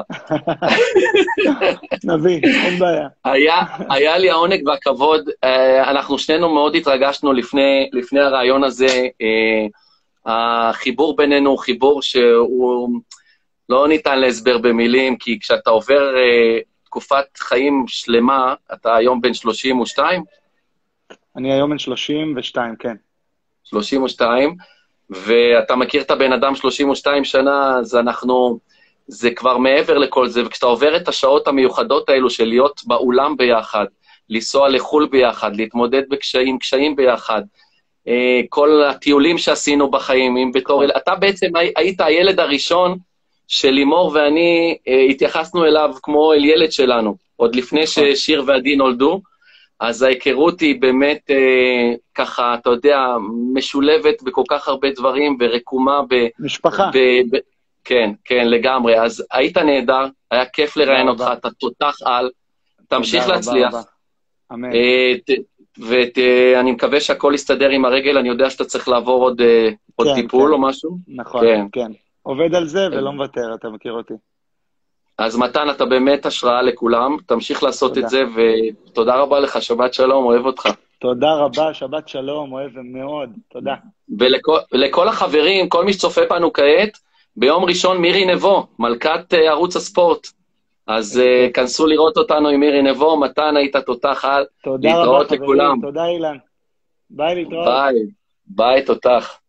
נביא, אין בעיה. היה, היה לי העונג והכבוד. אה, אנחנו שנינו מאוד התרגשנו לפני, לפני הרעיון הזה. אה, החיבור בינינו הוא חיבור שהוא לא ניתן להסבר במילים, כי כשאתה עובר אה, תקופת חיים שלמה, אתה היום בן שלושים ושתיים? אני היום בן שלושים ושתיים, כן. שלושים ושתיים, ואתה מכיר את הבן אדם שלושים ושתיים שנה, אז אנחנו, זה כבר מעבר לכל זה, וכשאתה עובר את השעות המיוחדות האלו של להיות באולם ביחד, לנסוע לחול ביחד, להתמודד בקשיים, קשיים ביחד, כל הטיולים שעשינו בחיים, אם בתור, אתה בעצם היית הילד הראשון של לימור ואני התייחסנו אליו כמו אל ילד שלנו, עוד לפני ששיר ועדי נולדו, אז ההיכרות היא באמת אה, ככה, אתה יודע, משולבת בכל כך הרבה דברים, ורקומה ב... משפחה. ב, ב כן, כן, לגמרי. אז היית נהדר, היה כיף לראיין אותך, אתה תותח על, תמשיך להצליח. רבה, אמן. אה, ואני מקווה שהכל יסתדר עם הרגל, אני יודע שאתה צריך לעבור עוד, אה, עוד כן, טיפול כן. או משהו. נכון, כן. כן. עובד על זה ולא מוותר, אתה מכיר אותי. אז מתן, אתה באמת השראה לכולם, תמשיך לעשות תודה. את זה, ותודה רבה לך, שבת שלום, אוהב אותך. תודה רבה, שבת שלום, אוהב מאוד, תודה. ולכל, ולכל החברים, כל מי שצופה בנו כעת, ביום ראשון מירי נבו, מלכת uh, ערוץ הספורט. אז uh, כנסו לראות אותנו עם מירי נבו, מתן היית תותח על, תודה להתראות רבה, לכולם. חברים, תודה אילן. ביי, להתראות. ביי, ביי תותח.